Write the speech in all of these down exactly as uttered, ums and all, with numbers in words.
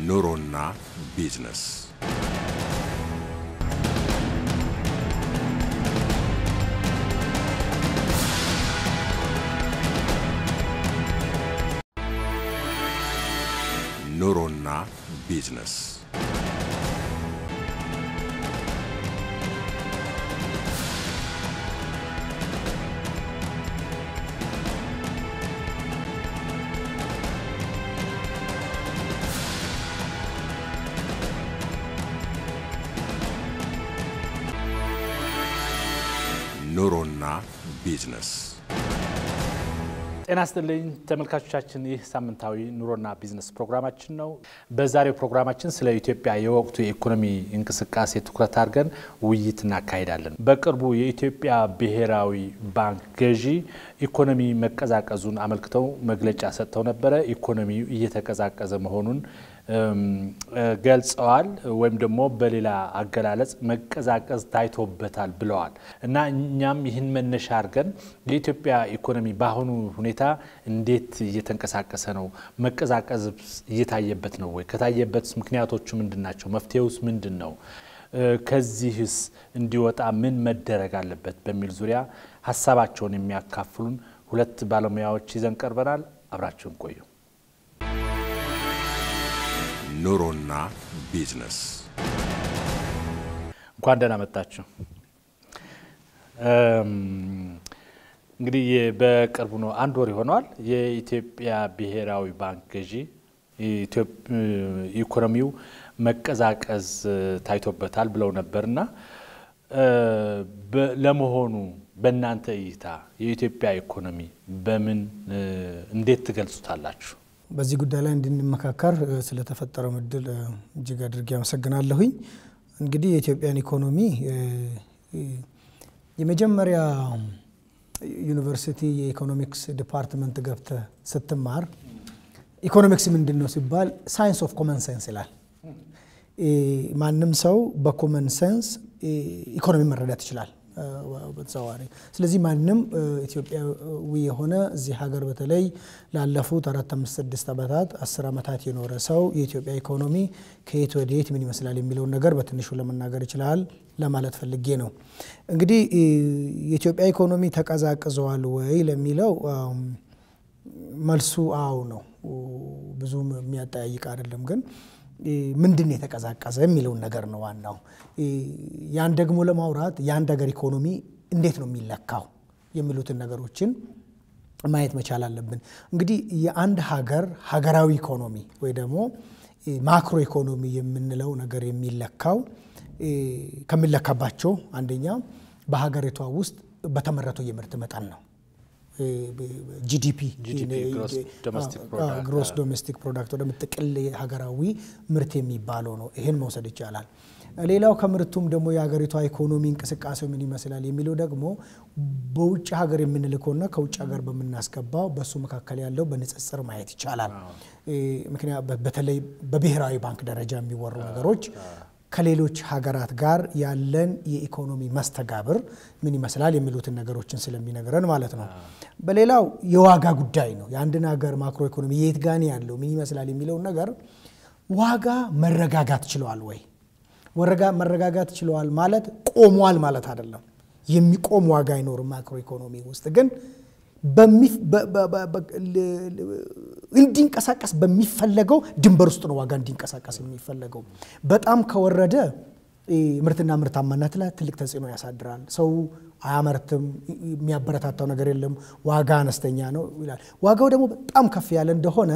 ኑሮና ቢዝነስ ኑሮና ቢዝነስ ኑሮና ቢዝነስ ጤና ይስጥልኝ ተመልካቾቻችን ይህ ሳምንታዊ ኑሮና ቢዝነስ ፕሮግራማችን ነው በዛሬው ፕሮግራማችን ስለ ኢትዮጵያ የወቅቱ የኢኮኖሚ እንቅስቃሴ ትኩረት አድርገን ውይይት እናካሂዳለን በቅርቡ የኢትዮጵያ ብሔራዊ ባንክ ገዢ ኢኮኖሚ መቀዛቀዙን አመልክተው መግለጫ ሰጥተው ነበር ኢኮኖሚው እየተቀዛቀዘ መሆኑን ገልጸዋል ወይም ደግሞ በሌላ አገላለጽ መቀዛቀዝ ታይቶበታል ብለዋል እና እኛም ይህን መነሻ አድርገን የኢትዮጵያ ኢኮኖሚ ባሁኑ ሁኔታ እንዴት እየተንቀሳቀሰ ነው መቀዛቀዝ እየታየበት ነው ወይ ከታየበት ምክንያቶቹ ምንድናቸው መፍትሄውስ ምንድነው ከዚህስ እንዲወጣ ምን መደረግ አለበት በሚል ዙሪያ ሐሳባቸውን የሚያካፍሉን ሁለት ባለሙያዎች ይዘን ቀርበናል አብራችሁን ቆዩ ኑሮና ቢዝነስ እንኳን ደህና መጣችሁ እንግዲህ በቅርቡ ነው አንድ ወር ይሆናል የኢትዮጵያ ብሔራዊ ባንክ ገዢ ኢኮኖሚው መቀዛቀዝ ታይቶበታል ብለው ነበርና ለመሆኑ በእናንተ እይታ የኢትዮጵያ ኢኮኖሚ በምን እንዴት ትገልጹታላችሁ በዚህ ጉዳይ ላይ እንድንመካከር ስለተፈጠረው ምድል እጅግ አድርጌ አመሰግናለሁኝ እንግዲህ የኢትዮጵያን ኢኮኖሚ የመጀመሪያ ዩኒቨርሲቲ የኢኮኖሚክስ ዲፓርትመንት ገብተ ስትማር ኢኮኖሚክስ ምንድነው ሲባል ሳይንስ ኦፍ ኮመን ሴንስ ይላል ማንንም ሰው በኮመን ሴንስ ኢኮኖሚ መረዳት ይችላል በተዛዋሪ ስለዚህ ማንንም ኢትዮጵያዊ የሆነ እዚህ ሀገር በተለይ ላለፉት አራት አምስት ስድስት አመታት አስር አመታት የኖረ ሰው የኢትዮጵያ ኢኮኖሚ ከየት ወዴት ምን ይመስላል የሚለው ነገር በትንሹ ለመናገር ይችላል ለማለት ፈልጌ ነው እንግዲህ የኢትዮጵያ ኢኮኖሚ ተቀዛቅዟል ወይ ለሚለው መልሱ አው ነው ብዙም የሚያጠያይቅ አይደለም ግን ምንድነው የተቀዛቀዘ የሚለው ነገር ነው ዋናው ያን ደግሞ ለማውራት ያን ሀገር ኢኮኖሚ እንዴት ነው የሚለካው የሚሉት ነገሮችን ማየት መቻል አለብን እንግዲህ የአንድ ሀገር ሀገራዊ ኢኮኖሚ ወይ ደግሞ ማክሮ ኢኮኖሚ የምንለው ነገር የሚለካው ከሚለካባቸው አንደኛ በሀገሪቷ ውስጥ በተመረተው የምርት መጠን ነው ጂዲፒ ግሮስ ዶሜስቲክ ፕሮዳክት ወደ ምጥቅል ሀገራዊ ምርት የሚባለው ነው ይሄን መውሰድ ይቻላል ሌላው ከምርቱም ደግሞ የሀገሪቷ ኢኮኖሚ እንቅስቃሴ ምን ይመስላል የሚለው ደግሞ በውጭ ሀገር የምንልከውና ከውጭ ሀገር በመናስገባው በሱ መካከል ያለው በንጽጽር ማየት ይቻላል ምክንያቱም በተለይ በብሔራዊ ባንክ ደረጃ የሚወሩ ነገሮች ከሌሎች ሀገራት ጋር ያለን የኢኮኖሚ መስተጋብር ምን ይመስላል የሚሉት ነገሮችን ስለሚነገረን ማለት ነው በሌላው የዋጋ ጉዳይ ነው የአንድን ሀገር ማክሮ ኢኮኖሚ የት ጋር ያለው ምን ይመስላል የሚለው ነገር ዋጋ መረጋጋት ችሏል ወይ ወረጋ መረጋጋት ችሏል ማለት ቆሟል ማለት አይደለም የሚቆም ዋጋ አይኖር ማክሮ ኢኮኖሚ ውስጥ ግን በሚፍ እንዲንቀሳቀስ በሚፈለገው ድንበር ውስጥ ነው ዋጋ እንዲንቀሳቀስ የሚፈለገው በጣም ከወረደ ምርትና ምርታማነት ላይ ትልቅ ተጽዕኖ ያሳድራል ሰው አያመርትም የሚያበረታታው ነገር የለም ዋጋ አነስተኛ ነው ይላል ዋጋው ደግሞ በጣም ከፍ ያለ እንደሆነ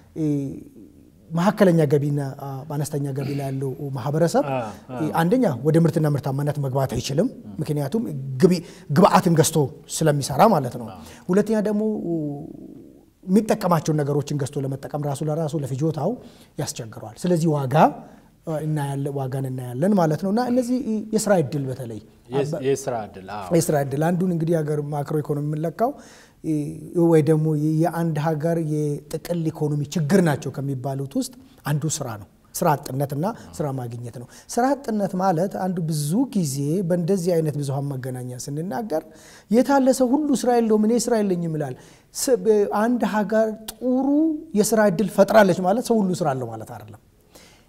ማሐከለኛ ገቢና አነስተኛ ገቢ ላይ ያለው ማህበረሰብ አንደኛ ወደ ምርትና ምርታማነት መግባት አይችልም ምክንያቱም ግቢ ግብአትን ገዝቶ ስለሚሰራ ማለት ነው ሁለተኛ ደግሞ የሚጠቀማቸው ነገሮችን ገዝቶ ለመጠቀም ራሱ ለራሱ ለፍጆታው ያስቸግሯል ስለዚህ ዋጋ እና ያለ ዋጋን እና ያለን ማለት ነውና እነዚህ የሥራ ዕድል በተለይ የሥራ ዕድል አዎ የሥራ ዕድል አንዱን እንግዲህ ሀገር ማክሮ ኢኮኖሚ መለካው ወይ ደግሞ የአንድ ሀገር የጥቅል ኢኮኖሚ ችግር ናቸው ከሚባሉት ውስጥ አንዱ ስራ ነው ስራ አጥነትና ስራ ማግኘት ነው ስራ አጥነት ማለት አንዱ ብዙ ጊዜ በእንደዚህ አይነት ብዙሃን መገናኛ ስንናገር የታለ ሰው ሁሉ ስራ የለውም እኔ ስራ የለኝም ይላል አንድ ሀገር ጥሩ የስራ ዕድል ፈጥራለች ማለት ሰው ሁሉ ስራ አለው ማለት አይደለም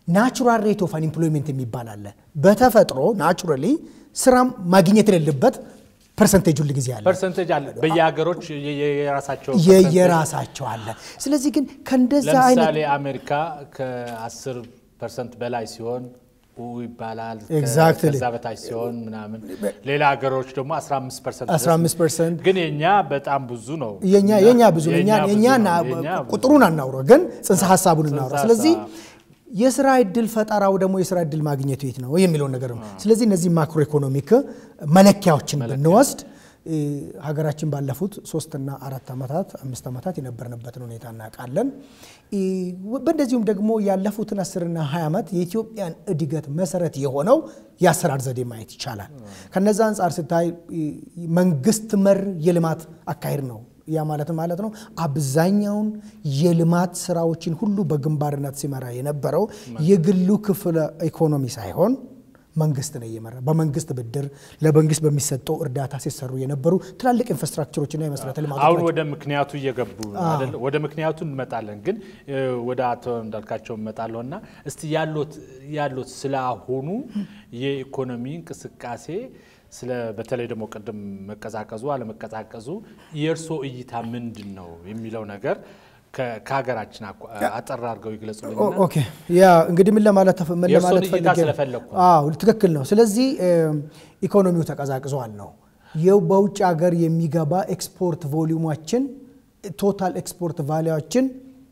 ናቹራል ሬት ኦፍ አንኤምፕሎይመንት የሚባል አለ በተፈጥሮ ናቹራሊ ስራ ማግኘት የሌለበት ፐርሰንቴጅ ሁሉ ጊዜ አለ ፐርሰንቴጅ አለ በየሀገሮች የየራሳቸው የየራሳቸው አለ ስለዚህ ግን ከእንደዛ አይነት ለምሳሌ አሜሪካ ከ10 ፐርሰንት በላይ ሲሆን ይባላል ከዛ በታች ሲሆን ምናምን ሌላ ሀገሮች ደግሞ አስራ አምስት ፐርሰንት ግን የኛ በጣም ብዙ ነው የኛ የኛ ብዙ የኛ የኛና ቁጥሩን አናውረው ግን ጽንሰ ሐሳቡን እናውራ ስለዚህ የስራ እድል ፈጠራው ደግሞ የስራ እድል ማግኘት የት ነው የሚለው ነገር ነው ስለዚህ እነዚህ ማክሮ ኢኮኖሚክ መለኪያዎችን ብንወስድ ሀገራችን ባለፉት ሶስት እና አራት አመታት አምስት አመታት የነበርንበትን ሁኔታ እናቃለን በእንደዚሁም ደግሞ ያለፉትን አስር እና ሃያ አመት የኢትዮጵያን እድገት መሰረት የሆነው ያሰራር ዘዴ ማየት ይቻላል ከነዛ አንፃር ስታይ መንግስት መር የልማት አካሄድ ነው ያ ማለት ማለት ነው አብዛኛውን የልማት ስራዎችን ሁሉ በግንባርነት ሲመራ የነበረው የግሉ ክፍለ ኢኮኖሚ ሳይሆን መንግስት ነው የመራ በመንግስት ብድር ለመንግስት በሚሰጠው እርዳታ ሲሰሩ የነበሩ ትላልቅ ኢንፍራስትራክቸሮችና የመሰረተ ልማቶች አሁን ወደ ምክንያቱ እየገቡ አይደል ወደ ምክንያቱ እንመጣለን ግን ወደ አቶ እንዳልካቸው እንመጣለውና እስቲ ያሉት ያሉት ስላሆኑ የኢኮኖሚ እንቅስቃሴ ስለ በተለይ ደግሞ ቀደም መቀዛቀዙ አለ መቀዛቀዙ የርሶ እይታ ምንድነው የሚለው ነገር ከሀገራችን አጠር አድርገው ይግለጹልኝና ኦኬ ያ እንግዲህ ምን ለማለት ምን ለማለት ፈልጌ አዎ ትክክል ነው ስለዚህ ኢኮኖሚው ተቀዛቅዟል ነው የው በውጭ ሀገር የሚገባ ኤክስፖርት ቮሊዩማችን ቶታል ኤክስፖርት ቫልዩአችን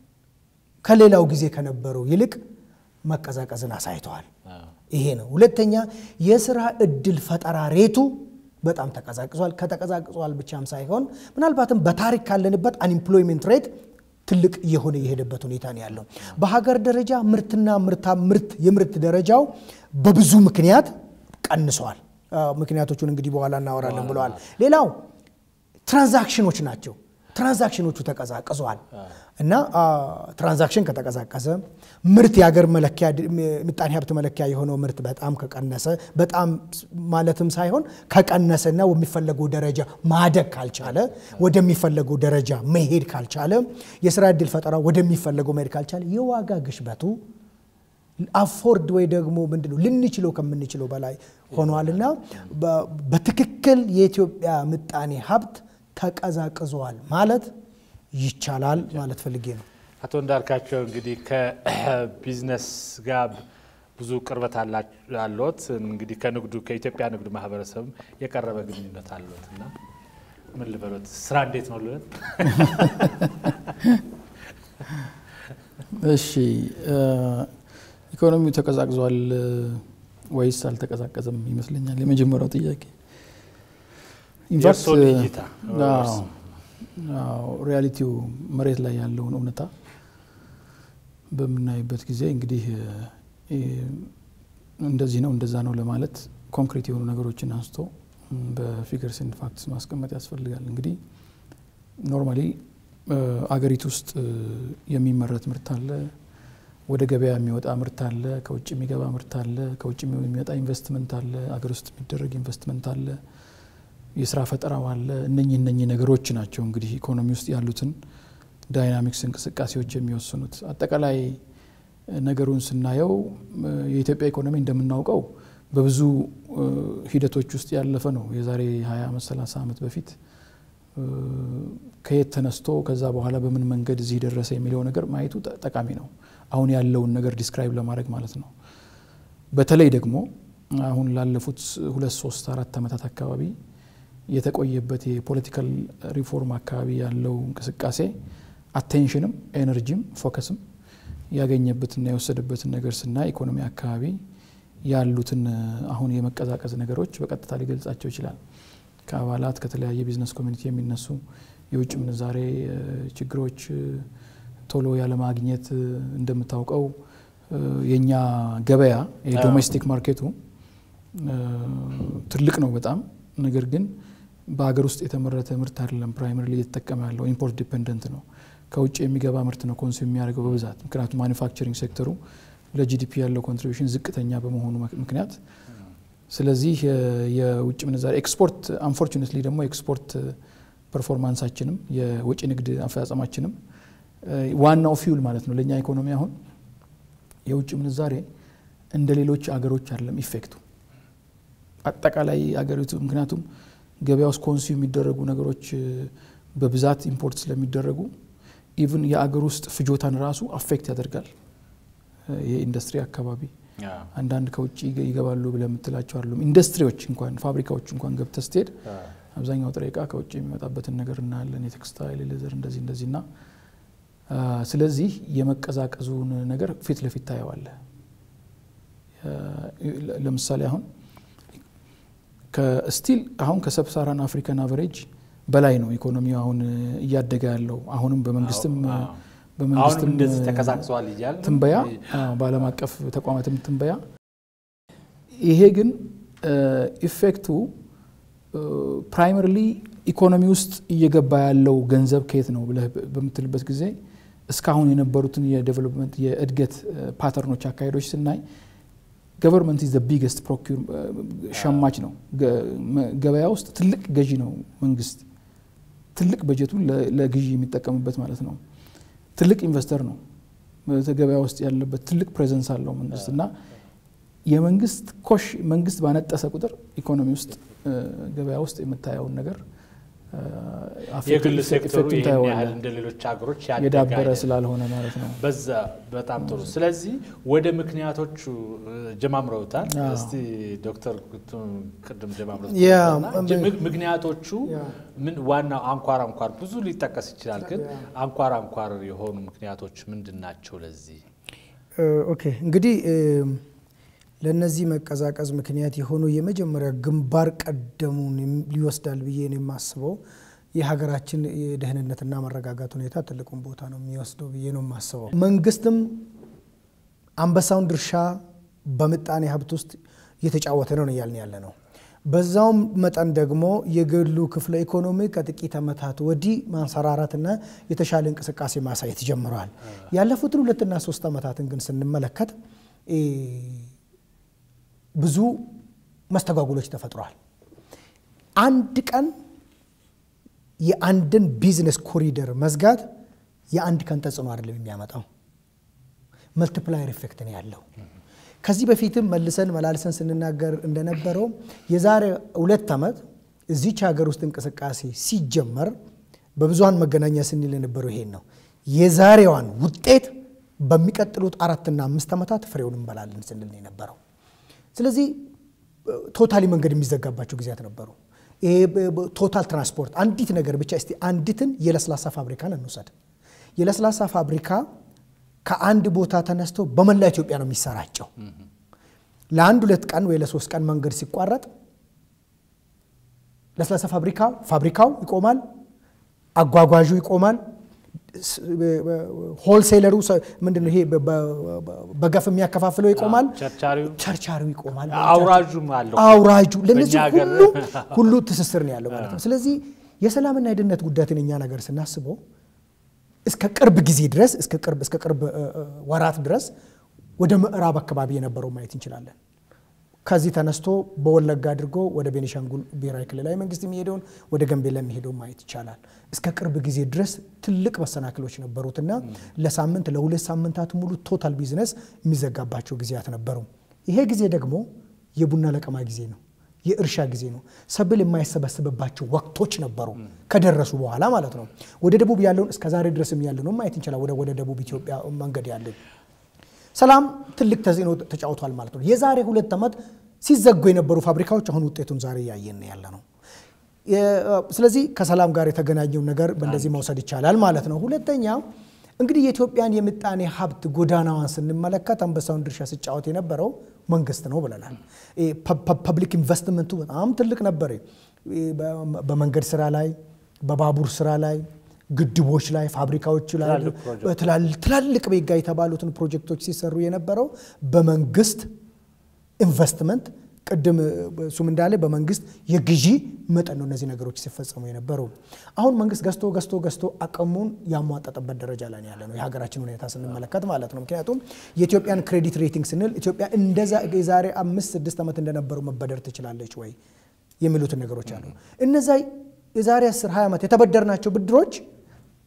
ከሌላው ጊዜ ከነበረው ይልቅ መቀዛቀዝን አሳይቷል ይሄ ነው ሁለተኛ የሥራ እድል ፈጠራ ሬቱ በጣም ተቀዛቅዟል ከተቀዛቅዟል ብቻም ሳይሆን ምናልባትም በታሪክ ካለንበት አንኤምፕሎይመንት ሬት ትልቅ የሆነ የሄደበት ሁኔታ ነው ያለው በሀገር ደረጃ ምርትና ምርታ ምርት የምርት ደረጃው በብዙ ምክንያት ቀንሷል ምክንያቶቹን እንግዲህ በኋላ እናወራለን ብለዋል ሌላው ትራንዛክሽኖች ናቸው ትራንዛክሽኖቹ ተቀዛቅዟል እና ትራንዛክሽን ከተቀዛቀዘ ምርት ያገር መለኪያ ምጣኔ ሀብት መለኪያ የሆነው ምርት በጣም ከቀነሰ በጣም ማለትም ሳይሆን ከቀነሰና ወሚፈልገው ደረጃ ማደግ ካልቻለ ወደሚፈልገው ደረጃ መሄድ ካልቻለ የሥራ እድል ፈጠራ ወደሚፈልገው መሄድ ካልቻለ የዋጋ ግሽበቱ አፎርድ ወይ ደግሞ ምንድነው ልንችለው ከምንችለው በላይ ሆኗልና በትክክል የኢትዮጵያ ምጣኔ ሀብት ተቀዛቅዟል ማለት ይቻላል ማለት ፈልጌ ነው አቶ እንዳልካቸው እንግዲህ ከቢዝነስ ጋር ብዙ ቅርበት አላችሁት እንግዲህ ከንግዱ ከኢትዮጵያ ንግድ ማህበረሰብ የቀረበ ግንኙነት አለውትና ምን ልበሉት ስራ እንዴት ነው ልበል እሺ ኢኮኖሚው ተቀዛቅዟል ወይስ አልተቀዛቀዘም ይመስለኛል የመጀመሪያው ጥያቄ ኢንቨስት አዎ ሪያሊቲው መሬት ላይ ያለው እውነታ በመናይበት ጊዜ እንግዲህ እንደዚህ ነው እንደዛ ነው ለማለት ኮንክሪት የሆኑ ነገሮችን አንስቶ በፊገርስ ኤንድ ፋክትስ ማስቀመጥ ያስፈልጋል እንግዲህ ኖርማሊ አገሪቱ ውስጥ የሚመረት ምርት አለ ወደ ገበያ የሚወጣ ምርት አለ ከውጭ የሚገባ ምርት አለ ከውጭ የሚመጣ ኢንቨስትመንት አለ አገር ውስጥ የሚደረግ ኢንቨስትመንት አለ የሥራ ፈጠራው አለ እነኚህ እነኚህ ነገሮች ናቸው እንግዲህ ኢኮኖሚ ውስጥ ያሉትን ዳይናሚክስ እንቅስቃሴዎች የሚወስኑት አጠቃላይ ነገሩን ስናየው የኢትዮጵያ ኢኮኖሚ እንደምናውቀው በብዙ ሂደቶች ውስጥ ያለፈ ነው የዛሬ ሃያ አመት ሰላሳ አመት በፊት ከየት ተነስቶ ከዛ በኋላ በምን መንገድ እዚህ ደረሰ የሚለው ነገር ማየቱ ጠቃሚ ነው አሁን ያለውን ነገር ዲስክራይብ ለማድረግ ማለት ነው በተለይ ደግሞ አሁን ላለፉት ሁለት ሶስት አራት አመታት አካባቢ የተቆየበት የፖለቲካል ሪፎርም አካባቢ ያለው እንቅስቃሴ አቴንሽንም ኤነርጂም ፎከስም ያገኘበትና የወሰደበትን ነገር ስናይ ኢኮኖሚ አካባቢ ያሉትን አሁን የመቀዛቀዝ ነገሮች በቀጥታ ሊገልጻቸው ይችላል ከአባላት ከተለያየ ቢዝነስ ኮሚኒቲ የሚነሱ የውጭ ምንዛሬ ችግሮች ቶሎ ያለ ማግኘት እንደምታውቀው የኛ ገበያ የዶሜስቲክ ማርኬቱ ትልቅ ነው በጣም ነገር ግን በአገር ውስጥ የተመረተ ምርት አይደለም ፕራይመሪሊ እየተጠቀመ ያለው ኢምፖርት ዲፔንደንት ነው ከውጭ የሚገባ ምርት ነው ኮንሱም የሚያደርገው በብዛት ምክንያቱም ማኑፋክቸሪንግ ሴክተሩ ለጂዲፒ ያለው ኮንትሪቢዩሽን ዝቅተኛ በመሆኑ ምክንያት ስለዚህ የውጭ ምንዛሬ ኤክስፖርት አንፎርቹኔትሊ ደግሞ ኤክስፖርት ፐርፎርማንሳችንም የውጭ ንግድ አፈጻጸማችንም ዋናው ፊውል ማለት ነው ለኛ ኢኮኖሚ አሁን የውጭ ምንዛሬ እንደ ሌሎች አገሮች አይደለም ኢፌክቱ አጠቃላይ አገሪቱ ምክንያቱም ገበያው ውስጥ ኮንሱም የሚደረጉ ነገሮች በብዛት ኢምፖርት ስለሚደረጉ ኢቭን የአገር ውስጥ ፍጆታን ራሱ አፌክት ያደርጋል የኢንዱስትሪ አካባቢ አንዳንድ ከውጪ ይገባሉ ብለን ምትላቸው አይደለም ኢንዱስትሪዎች እንኳን ፋብሪካዎች እንኳን ገብተው ስትሄድ አብዛኛው ጥሬ ዕቃ ከውጪ የሚመጣበትን ነገር እናያለን የቴክስታይል ሌዘር እንደዚህ እንደዚህና ስለዚህ የመቀዛቀዙን ነገር ፊት ለፊት ታያዋለ ለምሳሌ አሁን ከስቲል አሁን ከሰብሳራን አፍሪካን አቨሬጅ በላይ ነው ኢኮኖሚው አሁን እያደገ ያለው አሁንም በመንግስትም በመንግስትም እንደዚህ ተከሳክሷል ይያል ትንበያ በዓለም አቀፍ ተቋማትም ትንበያ ይሄ ግን ኢፌክቱ ፕራይመሪሊ ኢኮኖሚ ውስጥ እየገባ ያለው ገንዘብ ከየት ነው ብለ በመትልበት ጊዜ እስካሁን የነበሩትን የዴቨሎፕመንት የእድገት ፓተርኖች አካሄዶች ስናይ government is the biggest procure ሸማች ነው ገበያ ውስጥ ትልቅ ገዢ ነው መንግስት ትልቅ በጀቱን ለግዢ የሚጠቀምበት ማለት ነው ትልቅ ኢንቨስተር ነው በገበያ ውስጥ ያለበት ትልቅ ፕሬዘንስ አለው መንግስትና የመንግስት ኮሽ መንግስት ባነጠሰ ቁጥር ኢኮኖሚ ውስጥ ገበያ ውስጥ የምታየው ነገር የግል ሴክተሩ ያህል እንደ ሌሎች አገሮች ያዳበረ ስላልሆነ ማለት ነው በዛ በጣም ጥሩ ስለዚህ ወደ ምክንያቶቹ ጀማምረውታል እስቲ ዶክተር ቅድም ጀማምረውታል ምክንያቶቹ ምን ዋናው አንኳር አንኳር ብዙ ሊጠቀስ ይችላል ግን አንኳር አንኳር የሆኑ ምክንያቶች ምንድናቸው ለዚህ ኦኬ እንግዲህ ለነዚህ መቀዛቀዝ ምክንያት የሆኑ የመጀመሪያ ግንባር ቀደሙን ሊወስዳል ብዬ ነው የማስበው የሀገራችን የደህንነትና መረጋጋት ሁኔታ ትልቁን ቦታ ነው የሚወስደው ብዬ ነው የማስበው መንግስትም አንበሳውን ድርሻ በምጣኔ ሀብት ውስጥ እየተጫወተ ነው ያልን ያለ ነው በዛው መጠን ደግሞ የግሉ ክፍለ ኢኮኖሚ ከጥቂት አመታት ወዲህ ማንሰራራትና የተሻለ እንቅስቃሴ ማሳየት ጀምሯል ያለፉት ሁለት እና ሶስት አመታትን ግን ስንመለከት ብዙ መስተጓጉሎች ተፈጥሯል አንድ ቀን የአንድን ቢዝነስ ኮሪደር መዝጋት የአንድ ቀን ተጽዕኖ አይደለም የሚያመጣው መልቲፕላየር ኢፌክት ነው ያለው ከዚህ በፊትም መልሰን መላልሰን ስንናገር እንደነበረው የዛሬ ሁለት አመት እዚች ሀገር ውስጥ እንቅስቃሴ ሲጀመር በብዙሃን መገናኛ ስንል የነበረው ይሄን ነው የዛሬዋን ውጤት በሚቀጥሉት አራት እና አምስት አመታት ፍሬውን እንበላለን ስንል ነው የነበረው ስለዚህ ቶታሊ መንገድ የሚዘጋባቸው ጊዜያት ነበሩ ይሄ ቶታል ትራንስፖርት አንዲት ነገር ብቻ እስቲ አንዲትን የለስላሳ ፋብሪካን እንውሰድ የለስላሳ ፋብሪካ ከአንድ ቦታ ተነስቶ በመላ ኢትዮጵያ ነው የሚሰራጨው ለአንድ ሁለት ቀን ወይ ለሶስት ቀን መንገድ ሲቋረጥ ለስላሳ ፋብሪካው ፋብሪካው ይቆማል አጓጓዡ ይቆማል ሆልሴለሩ ምንድነው ይሄ በጋፍ የሚያከፋፍለው ይቆማል ቸርቻሪው ቸርቻሪው ይቆማል አውራጁም አለው አውራጁ ለነዚህ ሁሉ ሁሉ ትስስር ነው ያለው ማለት ነው ስለዚህ የሰላምና የደህንነት ጉዳይን እኛ ነገር ስናስበው እስከ ቅርብ ጊዜ ድረስ እስከ ቅርብ እስከ ቅርብ ወራት ድረስ ወደ ምዕራብ አካባቢ የነበረው ማየት እንችላለን ከዚህ ተነስቶ በወለጋ አድርጎ ወደ ቤኒሻንጉል ብሔራዊ ክልላዊ መንግስት የሚሄደውን ወደ ገምቤላ የሚሄደው ማየት ይቻላል እስከ ቅርብ ጊዜ ድረስ ትልቅ መሰናክሎች ነበሩትና ለሳምንት ለሁለት ሳምንታት ሙሉ ቶታል ቢዝነስ የሚዘጋባቸው ጊዜያት ነበሩ ይሄ ጊዜ ደግሞ የቡና ለቀማ ጊዜ ነው የእርሻ ጊዜ ነው ሰብል የማይሰበሰብባቸው ወቅቶች ነበሩ ከደረሱ በኋላ ማለት ነው ወደ ደቡብ ያለውን እስከ ዛሬ ድረስም ያለነው ማየት እንችላለን ወደ ወደ ደቡብ ኢትዮጵያ መንገድ ያለው ሰላም ትልቅ ተጽዕኖ ተጫውቷል ማለት ነው የዛሬ ሁለት አመት ሲዘጉ የነበሩ ፋብሪካዎች አሁን ውጤቱን ዛሬ ያየን ያለነው ስለዚህ ከሰላም ጋር የተገናኘው ነገር በእንደዚህ መውሰድ ይቻላል ማለት ነው ሁለተኛ እንግዲህ የኢትዮጵያን የምጣኔ ሀብት ጎዳናዋን ስንመለከት አንበሳውን ድርሻ ሲጫወት የነበረው መንግስት ነው ብለናል ፐብሊክ ኢንቨስትመንቱ በጣም ትልቅ ነበር በመንገድ ስራ ላይ በባቡር ስራ ላይ ግድቦች ላይ ፋብሪካዎች ላይ ትላልቅ በይጋ የተባሉትን ፕሮጀክቶች ሲሰሩ የነበረው በመንግስት ኢንቨስትመንት ቀደም ሱም እንዳለ በመንግስት የግዢ መጠን ነው እነዚህ ነገሮች ሲፈጸሙ የነበረው አሁን መንግስት ገስቶ ገስቶ ገስቶ አቀሙን ያሟጣጠበት ደረጃ ላይ ያለ ነው የሀገራችን ሁኔታ ስንመለከት ማለት ነው ምክንያቱም የኢትዮጵያን ክሬዲት ሬቲንግ ስንል ኢትዮጵያ እንደዛ የዛሬ አምስት ስድስት አመት እንደነበረው መበደር ትችላለች ወይ የሚሉት ነገሮች አሉ እነዛ የዛሬ አስር ሃያ አመት የተበደርናቸው ብድሮች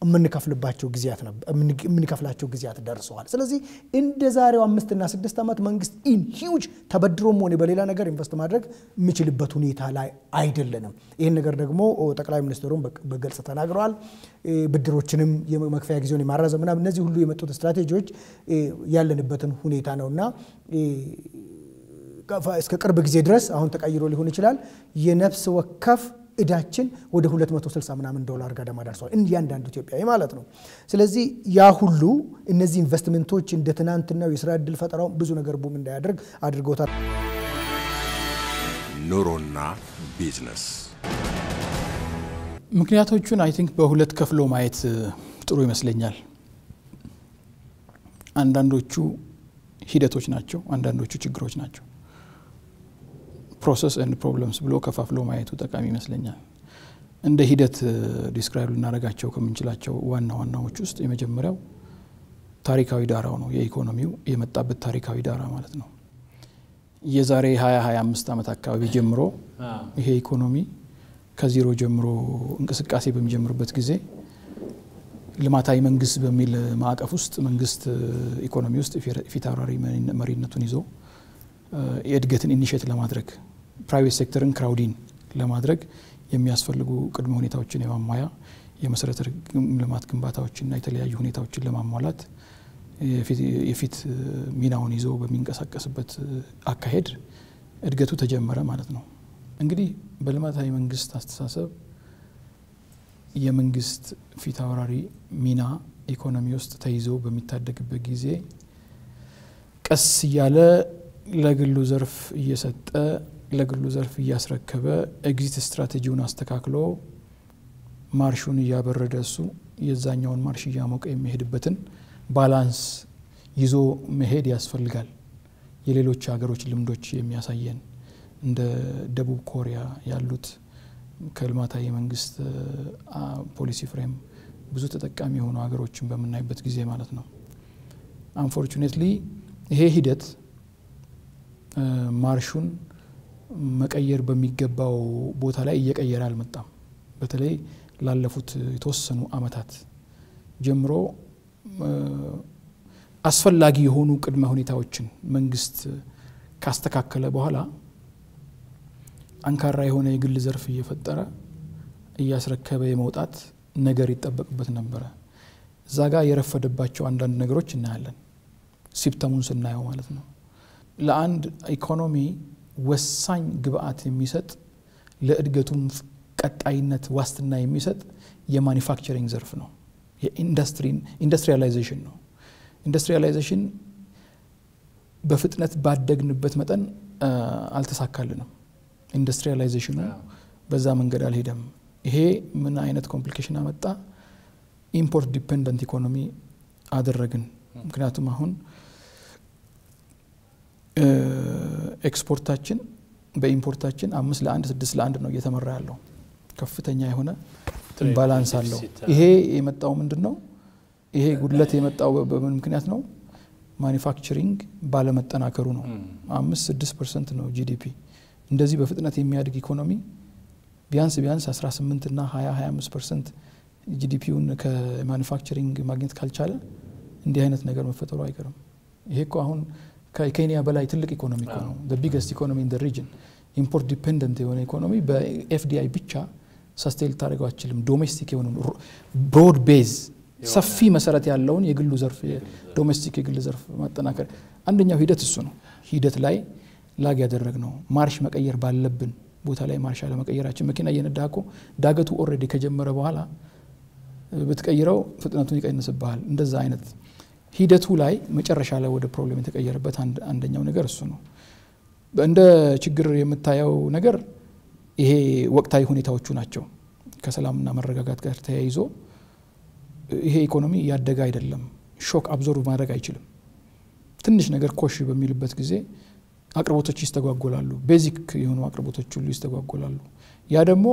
የምንከፍልባቸው ጊዜያት ነበር የምንከፍላቸው ጊዜያት ደርሰዋል ስለዚህ እንደ ዛሬው አምስት እና ስድስት ዓመት መንግስት ኢን ሂውጅ ተበድሮም ሆነ በሌላ ነገር ኢንቨስት ማድረግ የሚችልበት ሁኔታ ላይ አይደለንም ይሄን ነገር ደግሞ ጠቅላይ ሚኒስትሩም በግልጽ ተናግረዋል ብድሮችንም የመክፈያ ጊዜውን ማራዘም እና እነዚህ ሁሉ የመጡት ስትራቴጂዎች ያለንበትን ሁኔታ ነውና እስከ ቅርብ ጊዜ ድረስ አሁን ተቀይሮ ሊሆን ይችላል የነፍስ ወከፍ እዳችን ወደ ሁለት መቶ ስልሳ ምናምን ዶላር ጋር ደማዳርሷል እንዲያንዳንዱ ኢትዮጵያዊ ማለት ነው ስለዚህ ያ ሁሉ እነዚህ ኢንቨስትመንቶች እንደ ትናንትናው የሥራ ዕድል ፈጠራው ብዙ ነገር ቡም እንዳያደርግ አድርጎታል ኑሮና ቢዝነስ ምክንያቶቹን አይ ቲንክ በሁለት ከፍሎ ማየት ጥሩ ይመስለኛል አንዳንዶቹ ሂደቶች ናቸው አንዳንዶቹ ችግሮች ናቸው process and problems ብሎ ከፋፍሎ ማየቱ ጠቃሚ ይመስለኛል እንደ ሂደት ዲስክራይብ ልናረጋቸው ከምንችላቸው ዋና ዋናዎች ውስጥ የመጀመሪያው ታሪካዊ ዳራው ነው የኢኮኖሚው የመጣበት ታሪካዊ ዳራ ማለት ነው የዛሬ ሃያ ሃያ አምስት ዓመት አካባቢ ጀምሮ ይሄ ኢኮኖሚ ከዜሮ ጀምሮ እንቅስቃሴ በሚጀምርበት ጊዜ ልማታዊ መንግስት በሚል ማዕቀፍ ውስጥ መንግስት ኢኮኖሚ ውስጥ ፊታውራሪ መሪነቱን ይዞ የእድገትን ኢኒሼት ለማድረግ ፕራይቬት ሴክተርን ክራውዲንግ ለማድረግ የሚያስፈልጉ ቅድመ ሁኔታዎችን የማሟያ የመሰረተ ልማት ግንባታዎችና የተለያዩ ሁኔታዎችን ለማሟላት የፊት ሚናውን ይዞ በሚንቀሳቀስበት አካሄድ እድገቱ ተጀመረ ማለት ነው እንግዲህ በልማታዊ መንግስት አስተሳሰብ የመንግስት ፊታውራሪ ሚና ኢኮኖሚ ውስጥ ተይዞ በሚታደግበት ጊዜ ቀስ ያለ ለግሉ ዘርፍ እየሰጠ ለግሉ ዘርፍ እያስረከበ ኤግዚት ስትራቴጂውን አስተካክሎ ማርሹን ያበረደሱ የዛኛውን ማርሽ ያሞቀ የሚሄድበትን ባላንስ ይዞ መሄድ ያስፈልጋል የሌሎች ሀገሮች ልምዶች የሚያሳየን እንደ ደቡብ ኮሪያ ያሉት ከልማታዊ መንግስት ፖሊሲ ፍሬም ብዙ ተጠቃሚ የሆኑ ሀገሮችን በመናይበት ጊዜ ማለት ነው አንፎርቹኔትሊ ይሄ ሂደት ማርሹን መቀየር በሚገባው ቦታ ላይ እየቀየረ አልመጣም በተለይ ላለፉት የተወሰኑ አመታት ጀምሮ አስፈላጊ የሆኑ ቅድመ ሁኔታዎችን መንግስት ካስተካከለ በኋላ አንካራ የሆነ የግል ዘርፍ እየፈጠረ እያስረከበ የመውጣት ነገር ይጠበቅበት ነበር ዛጋ የረፈደባቸው አንዳንድ ነገሮች እናያለን ሲፕተሙን ስናየው ማለት ነው ለአንድ ኢኮኖሚ ወሳኝ ግብአት የሚሰጥ ለእድገቱም ቀጣይነት ዋስትና የሚሰጥ የማኑፋክቸሪንግ ዘርፍ ነው የኢንዱስትሪ ኢንዱስትሪያላይዜሽን ነው ኢንዱስትሪያላይዜሽን በፍጥነት ባደግንበት መጠን አልተሳካልንም ኢንዱስትሪያላይዜሽኑ በዛ መንገድ አልሄደም ይሄ ምን አይነት ኮምፕሊኬሽን አመጣ ኢምፖርት ዲፔንደንት ኢኮኖሚ አደረግን ምክንያቱም አሁን ኤክስፖርታችን በኢምፖርታችን አምስት ለአንድ ስድስት ለአንድ ነው እየተመራ ያለው ከፍተኛ የሆነ ባላንስ አለው ይሄ የመጣው ምንድነው ይሄ ጉድለት የመጣው በምን ምክንያት ነው ማኑፋክቸሪንግ ባለመጠናከሩ ነው አምስት ስድስት ፐርሰንት ነው ጂዲፒ እንደዚህ በፍጥነት የሚያድግ ኢኮኖሚ ቢያንስ ቢያንስ አስራ ስምንት እና ሃያ ሃያ አምስት ፐርሰንት ጂዲፒውን ከማኑፋክቸሪንግ ማግኘት ካልቻለ እንዲህ አይነት ነገር መፈጠሩ አይቀርም ይሄ እኮ አሁን ከኬንያ በላይ ትልቅ ኢኮኖሚ ነው the biggest economy in the region import dependent የሆነ ኢኮኖሚ በኤፍዲአይ ብቻ ሰስቴል ታደርገው አይችልም ዶሜስቲክ የሆነ ብሮድ ቤዝ ሰፊ መሰረት ያለውን የግሉ ዘርፍ ዶሜስቲክ የግል ዘርፍ ማጠናከር አንደኛው ሂደት እሱ ነው ሂደት ላይ ላግ ያደረግነው ማርሽ መቀየር ባለብን ቦታ ላይ ማርሽ አለ መቀየራችን መኪና እየነዳኮ ዳገቱ ኦሬዲ ከጀመረ በኋላ በተቀየረው ፍጥነቱን ይቀንስብሃል እንደዛ አይነት ሂደቱ ላይ መጨረሻ ላይ ወደ ፕሮብሌም የተቀየረበት አንደኛው ነገር እሱ ነው እንደ ችግር የምታየው ነገር ይሄ ወቅታዊ ሁኔታዎቹ ናቸው ከሰላምና መረጋጋት ጋር ተያይዞ ይሄ ኢኮኖሚ ያደገ አይደለም ሾክ አብዞርቭ ማድረግ አይችልም ትንሽ ነገር ኮሽ በሚልበት ጊዜ አቅርቦቶች ይስተጓጎላሉ ቤዚክ የሆኑ አቅርቦቶች ሁሉ ይስተጓጎላሉ ያ ደግሞ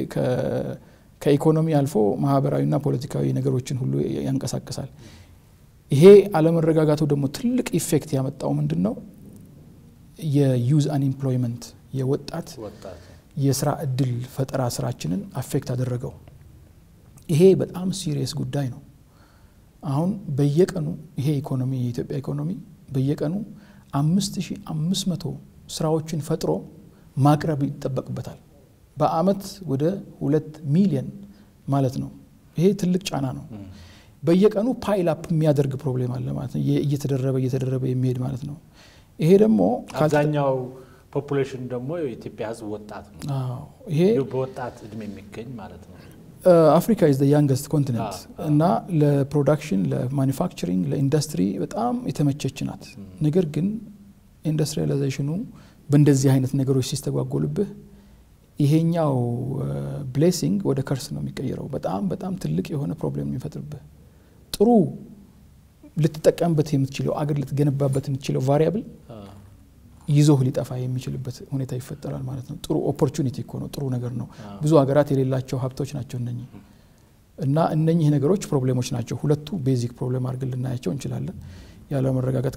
ከኢኮኖሚ አልፎ ማህበራዊና ፖለቲካዊ ነገሮችን ሁሉ ያንቀሳቅሳል ይሄ አለመረጋጋቱ ደግሞ ትልቅ ኢፌክት ያመጣው ምንድነው የዩዝ አንኤምፕሎይመንት የወጣት የስራ እድል ፈጠራ ስራችንን አፌክት አደረገው ይሄ በጣም ሲሪየስ ጉዳይ ነው አሁን በየቀኑ ይሄ ኢኮኖሚ የኢትዮጵያ ኢኮኖሚ በየቀኑ አምስት ሺህ አምስት መቶ ስራዎችን ፈጥሮ ማቅረብ ይተበቅበታል በአመት ወደ ሁለት ሚሊዮን ማለት ነው ይሄ ትልቅ ጫና ነው በየቀኑ ፓይል አፕ የሚያደርግ ፕሮብሌም አለ ማለት ነው እየተደረበ እየተደረበ የሚሄድ ማለት ነው ይሄ ደግሞ አብዛኛው ፖፑሌሽን ደግሞ የኢትዮጵያ ህዝብ ወጣት ነው አዎ ይሄ በወጣት እድሜ የሚገኝ ማለት ነው አፍሪካ is the youngest continent እና ለፕሮዳክሽን ለማኑፋክቸሪንግ ለኢንዱስትሪ በጣም የተመቸች ናት ነገር ግን ኢንዱስትሪያላይዜሽኑ በእንደዚህ አይነት ነገሮች ሲስተጓጎልብህ ይሄኛው ብሌሲንግ ወደ ከርስ ነው የሚቀየረው በጣም በጣም ትልቅ የሆነ ፕሮብሌም የሚፈጥርብህ ጥሩ ልትጠቀምበት የምትችለው አገር ልትገነባበት የምትችለው ቫሪያብል ይዞህ ሊጠፋ የሚችልበት ሁኔታ ይፈጠራል ማለት ነው ጥሩ ኦፖርቹኒቲ እኮ ነው ጥሩ ነገር ነው ብዙ ሀገራት የሌላቸው ሀብቶች ናቸው እነኚህ እና እነኚህ ነገሮች ፕሮብሌሞች ናቸው ሁለቱ ቤዚክ ፕሮብሌም አድርገን ልናያቸው እንችላለን ያለው መረጋጋት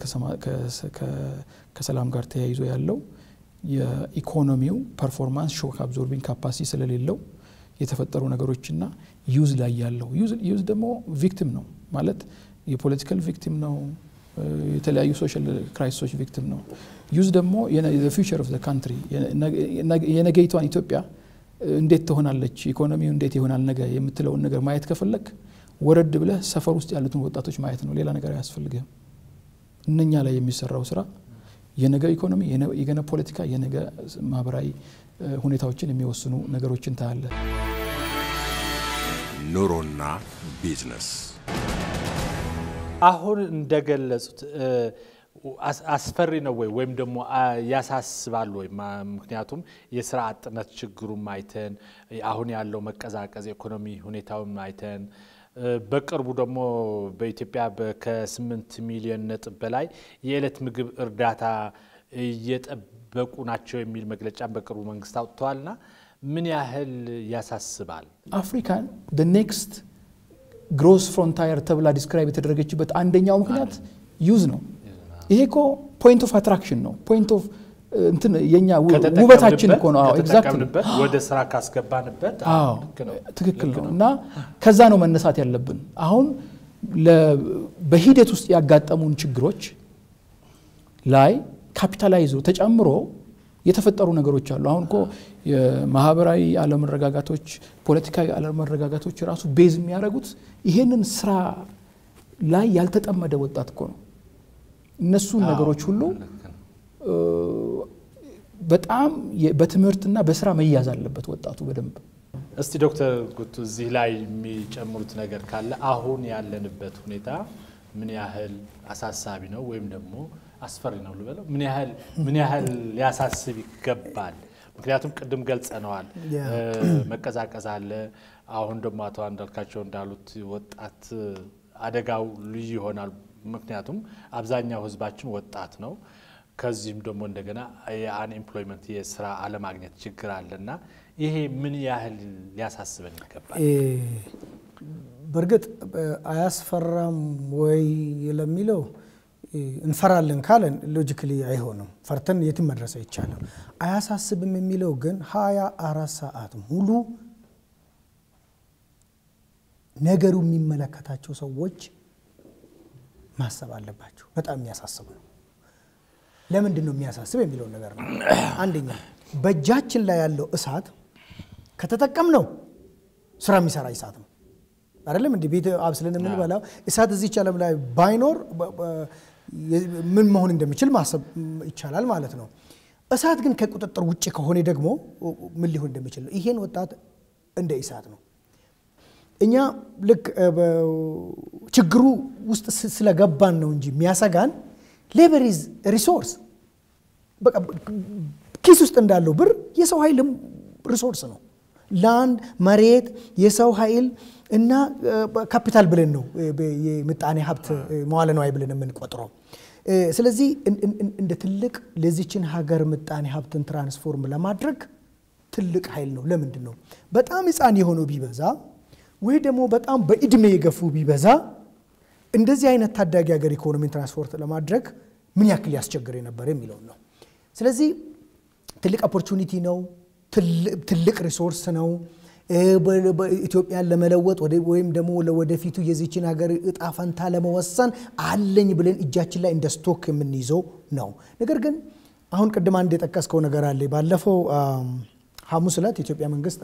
ከሰላም ጋር ተያይዞ ያለው የኢኮኖሚው ፐርፎርማንስ ሾክ አብዞርቢንግ ካፓሲቲ ስለሌለው የተፈጠሩ ነገሮችና ዩዝ ላይ ያለው ዩዝ ዩዝ ደግሞ ቪክቲም ነው ማለት የፖለቲካል ቪክቲም ነው የተለያዩ ሶሻል ክራይሲሶች ቪክቲም ነው ዩዝ ደግሞ the future of the country የነገይቷን ኢትዮጵያ እንዴት ትሆናለች ኢኮኖሚው እንዴት ይሆናል ነገ የምትለውን ነገር ማየት ከፈለክ ወረድ ብለህ ሰፈር ውስጥ ያሉትን ወጣቶች ማየት ነው ሌላ ነገር አያስፈልግም እነኛ ላይ የሚሰራው ስራ የነገ ኢኮኖሚ የነገ ፖለቲካ የነገ ማህበራዊ ሁኔታዎችን የሚወስኑ ነገሮችን ታያለ ኑሮና ቢዝነስ አሁን እንደገለጹት አስፈሪ ነው ወይ ወይም ደግሞ ያሳስባል ወይ ምክንያቱም የሥራ አጥነት ችግሩን ማይተን አሁን ያለው መቀዛቀዝ ኢኮኖሚ ሁኔታውን ማይተን በቅርቡ ደግሞ በኢትዮጵያ ከ8 ሚሊዮን ነጥብ በላይ የዕለት ምግብ እርዳታ እየጠበቁ ናቸው የሚል መግለጫን በቅርቡ መንግስት አውጥቷልና ምን ያህል ያሳስባል አፍሪካን the next gross frontier ተብላ ዲስክራይብ የተደረገችበት አንደኛው ምክንያት ዩዝ ነው ይሄኮ ፖይንት ኦፍ አትራክሽን ነው ፖይንት ኦፍ እንትን የኛ ውበታችን እኮ ነው ኤግዛክትሊ ወደ ስራ ካስገባንበት አዎ ትክክል ነው እና ከዛ ነው መነሳት ያለብን አሁን በሂደት ውስጥ ያጋጠሙን ችግሮች ላይ ካፒታላይዞ ተጨምሮ የተፈጠሩ ነገሮች አሉ አሁን እኮ የማህበራዊ አለመረጋጋቶች ፖለቲካዊ አለመረጋጋቶች ራሱ ቤዝ የሚያደርጉት ይሄንን ስራ ላይ ያልተጠመደ ወጣት እኮ ነው እነሱ ነገሮች ሁሉ በጣም በትምህርትና በስራ መያዝ አለበት ወጣቱ በደንብ እስቲ ዶክተር ጉቱ እዚህ ላይ የሚጨምሩት ነገር ካለ አሁን ያለንበት ሁኔታ ምን ያህል አሳሳቢ ነው ወይም ደግሞ አስፈሪ ነው ልበለው ምን ያህል ምን ያህል ሊያሳስብ ይገባል ምክንያቱም ቅድም ገልጸናል መቀዛቀዝ አለ አሁን ደግሞ አቶ አንዳልካቸው እንዳሉት ወጣት አደጋው ልዩ ይሆናል ምክንያቱም አብዛኛው ህዝባችን ወጣት ነው ከዚህም ደግሞ እንደገና የአንኤምፕሎይመንት የስራ አለማግኘት ችግር አለና ይሄ ምን ያህል ሊያሳስበን ይገባል በርግጥ አያስፈራም ወይ ለሚለው እንፈራለን ካለን ሎጂካሊ አይሆንም ፈርተን የትም መድረስ አይቻልም አያሳስብም የሚለው ግን ሃያ አራት ሰዓት ሙሉ ነገሩ የሚመለከታቸው ሰዎች ማሰብ አለባቸው በጣም የሚያሳስብ ነው ለምንድን ነው የሚያሳስብ የሚለው ነገር ነው አንደኛ በእጃችን ላይ ያለው እሳት ከተጠቀምነው ስራ የሚሰራ እሳት ነው አይደለም እንዴ ቤት አብስለን ምን ባላው እሳት እዚህ ቻለም ላይ ባይኖር ምን መሆን እንደሚችል ማሰብ ይቻላል ማለት ነው እሳት ግን ከቁጥጥር ውጪ ከሆነ ደግሞ ምን ሊሆን እንደሚችል ይሄን ወጣት እንደ እሳት ነው እኛ ልክ ችግሩ ውስጥ ስለገባን ነው እንጂ የሚያሰጋን ሌበር ኢዝ ሪሶርስ በቃ ኪስ ውስጥ እንዳለው ብር የሰው ኃይልም ሪሶርስ ነው ላንድ መሬት የሰው ኃይል እና ካፒታል ብለን ነው የምጣኔ ሀብት መዋለ ንዋይ ብለን የምንቆጥረው ስለዚህ እንደ ትልቅ ለዚችን ሀገር ምጣኔ ሀብትን ትራንስፎርም ለማድረግ ትልቅ ኃይል ነው ለምንድን ነው በጣም ህፃን የሆነው ቢበዛ ወይ ደግሞ በጣም በእድሜ የገፉ ቢበዛ እንደዚህ አይነት ታዳጊ ሀገር ኢኮኖሚ ትራንስፖርት ለማድረግ ምን ያክል ያስቸግር ነበር የሚለው ነው ስለዚህ ትልቅ ኦፖርቹኒቲ ነው ትልቅ ሪሶርስ ነው ኢትዮጵያን ለመለወጥ ወይም ደግሞ ለወደፊቱ የዚችን ሀገር እጣ ፈንታ ለመወሰን አለኝ ብለን እጃችን ላይ እንደ ስቶክ የምንይዘው ነው ነገር ግን አሁን ቅድም አንድ የጠቀስከው ነገር አለ ባለፈው ሐሙስ ዕለት ኢትዮጵያ መንግስት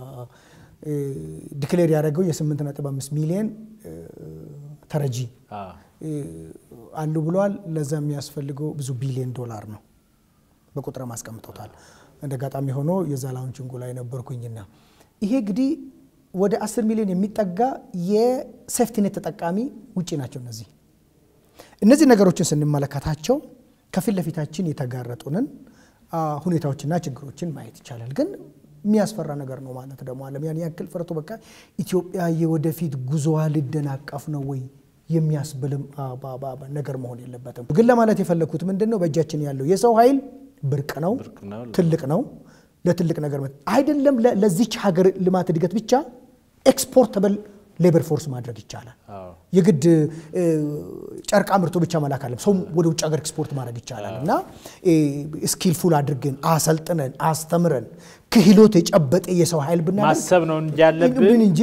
ዲክሌር ያደረገው የ8 ነጥብ አምስት ሚሊዮን ተረጂ አሉ ብሏል ለዛ የሚያስፈልገው ብዙ ቢሊዮን ዶላር ነው በቁጥር ማስቀምጦታል እንደጋጣሚ ሆኖ የዛላውንቺንጉ ላይ ነበርኩኝና ይሄ ግዲ ወደ አስር ሚሊዮን የሚጠጋ የሴፍቲ ኔት ተጠቃሚ ውጪ ናቸው እነዚህ እነዚህ ነገሮችን ስንመለከታቸው ከፊት ለፊታችን የተጋረጡንን ሁኔታዎችና ችግሮችን ማየት ይቻላል ግን የሚያስፈራ ነገር ነው ማለት ደግሞ ዓለም ያን ያክል ፈርቶ በቃ ኢትዮጵያ የወደፊት ጉዞዋ ሊደናቀፍ ነው ወይ የሚያስብልም ነገር መሆን የለበትም ግን ለማለት የፈለኩት ምንድነው በእጃችን ያለው የሰው ኃይል ብርቅ ነው ትልቅ ነው ለትልቅ ነገር አይደለም ለዚች ሀገር ልማት እድገት ብቻ ኤክስፖርተብል ሌበር ፎርስ ማድረግ ይቻላል የግድ ጨርቃ ምርቶ ብቻ መላክ አለም ሰው ወደ ውጭ ሀገር ኤክስፖርት ማድረግ ይቻላልና ስኪልፉል አድርገን አሰልጥነን አስተምረን ክህሎት የጨበጠ የሰው ኃይል ብናደርግ ማሰብ ነው እንጂ ያለብን እንጂ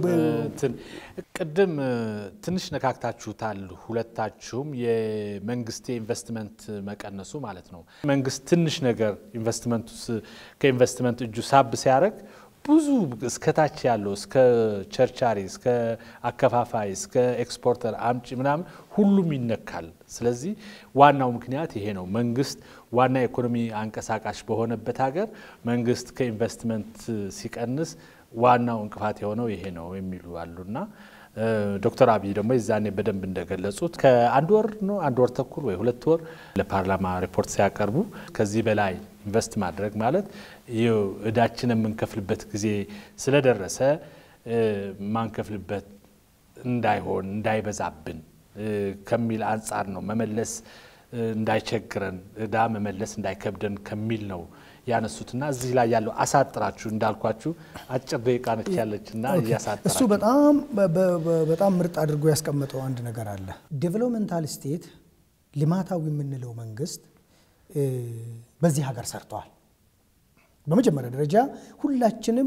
ቅድም ትንሽ ነካክታችሁታል ሁለታችሁም የመንግስት ኢንቨስትመንት መቀነሱ ማለት ነው መንግስት ትንሽ ነገር ኢንቨስትመንቱስ ከኢንቨስትመንት እጁ ሳብ ሲያደርግ ብዙ እስከታች ያለው እስከ ቸርቻሪ እስከ አከፋፋይ እስከ ኤክስፖርተር አምጪ ምናምን ሁሉም ይነካል ስለዚህ ዋናው ምክንያት ይሄ ነው መንግስት ዋና ኢኮኖሚ አንቀሳቃሽ በሆነበት ሀገር መንግስት ከኢንቨስትመንት ሲቀንስ ዋናው እንቅፋት የሆነው ይሄ ነው የሚሉ አሉና ዶክተር አብይ ደግሞ ይዛኔ በደንብ እንደገለጹት ከአንድ ወር ነው አንድ ወር ተኩል ወይ ሁለት ወር ለፓርላማ ሪፖርት ሲያቀርቡ ከዚህ በላይ ኢንቨስት ማድረግ ማለት ይው እዳችንን የምንከፍልበት ጊዜ ስለደረሰ ማንከፍልበት እንዳይሆን እንዳይበዛብን ከሚል አንፃር ነው መመለስ እንዳይቸግረን እዳ መመለስ እንዳይከብደን ከሚል ነው ያነሱትና እዚህ ላይ ያለው አሳጥራችሁ እንዳልኳችሁ አጭር ደቂቃ ነች ያለችና ያሳጥራችሁ እሱ በጣም በጣም ምርጥ አድርጎ ያስቀመጠው አንድ ነገር አለ ዴቨሎፕመንታል ስቴት ልማታዊ የምንለው መንግስት በዚህ ሀገር ሰርቷል በመጀመሪያ ደረጃ ሁላችንም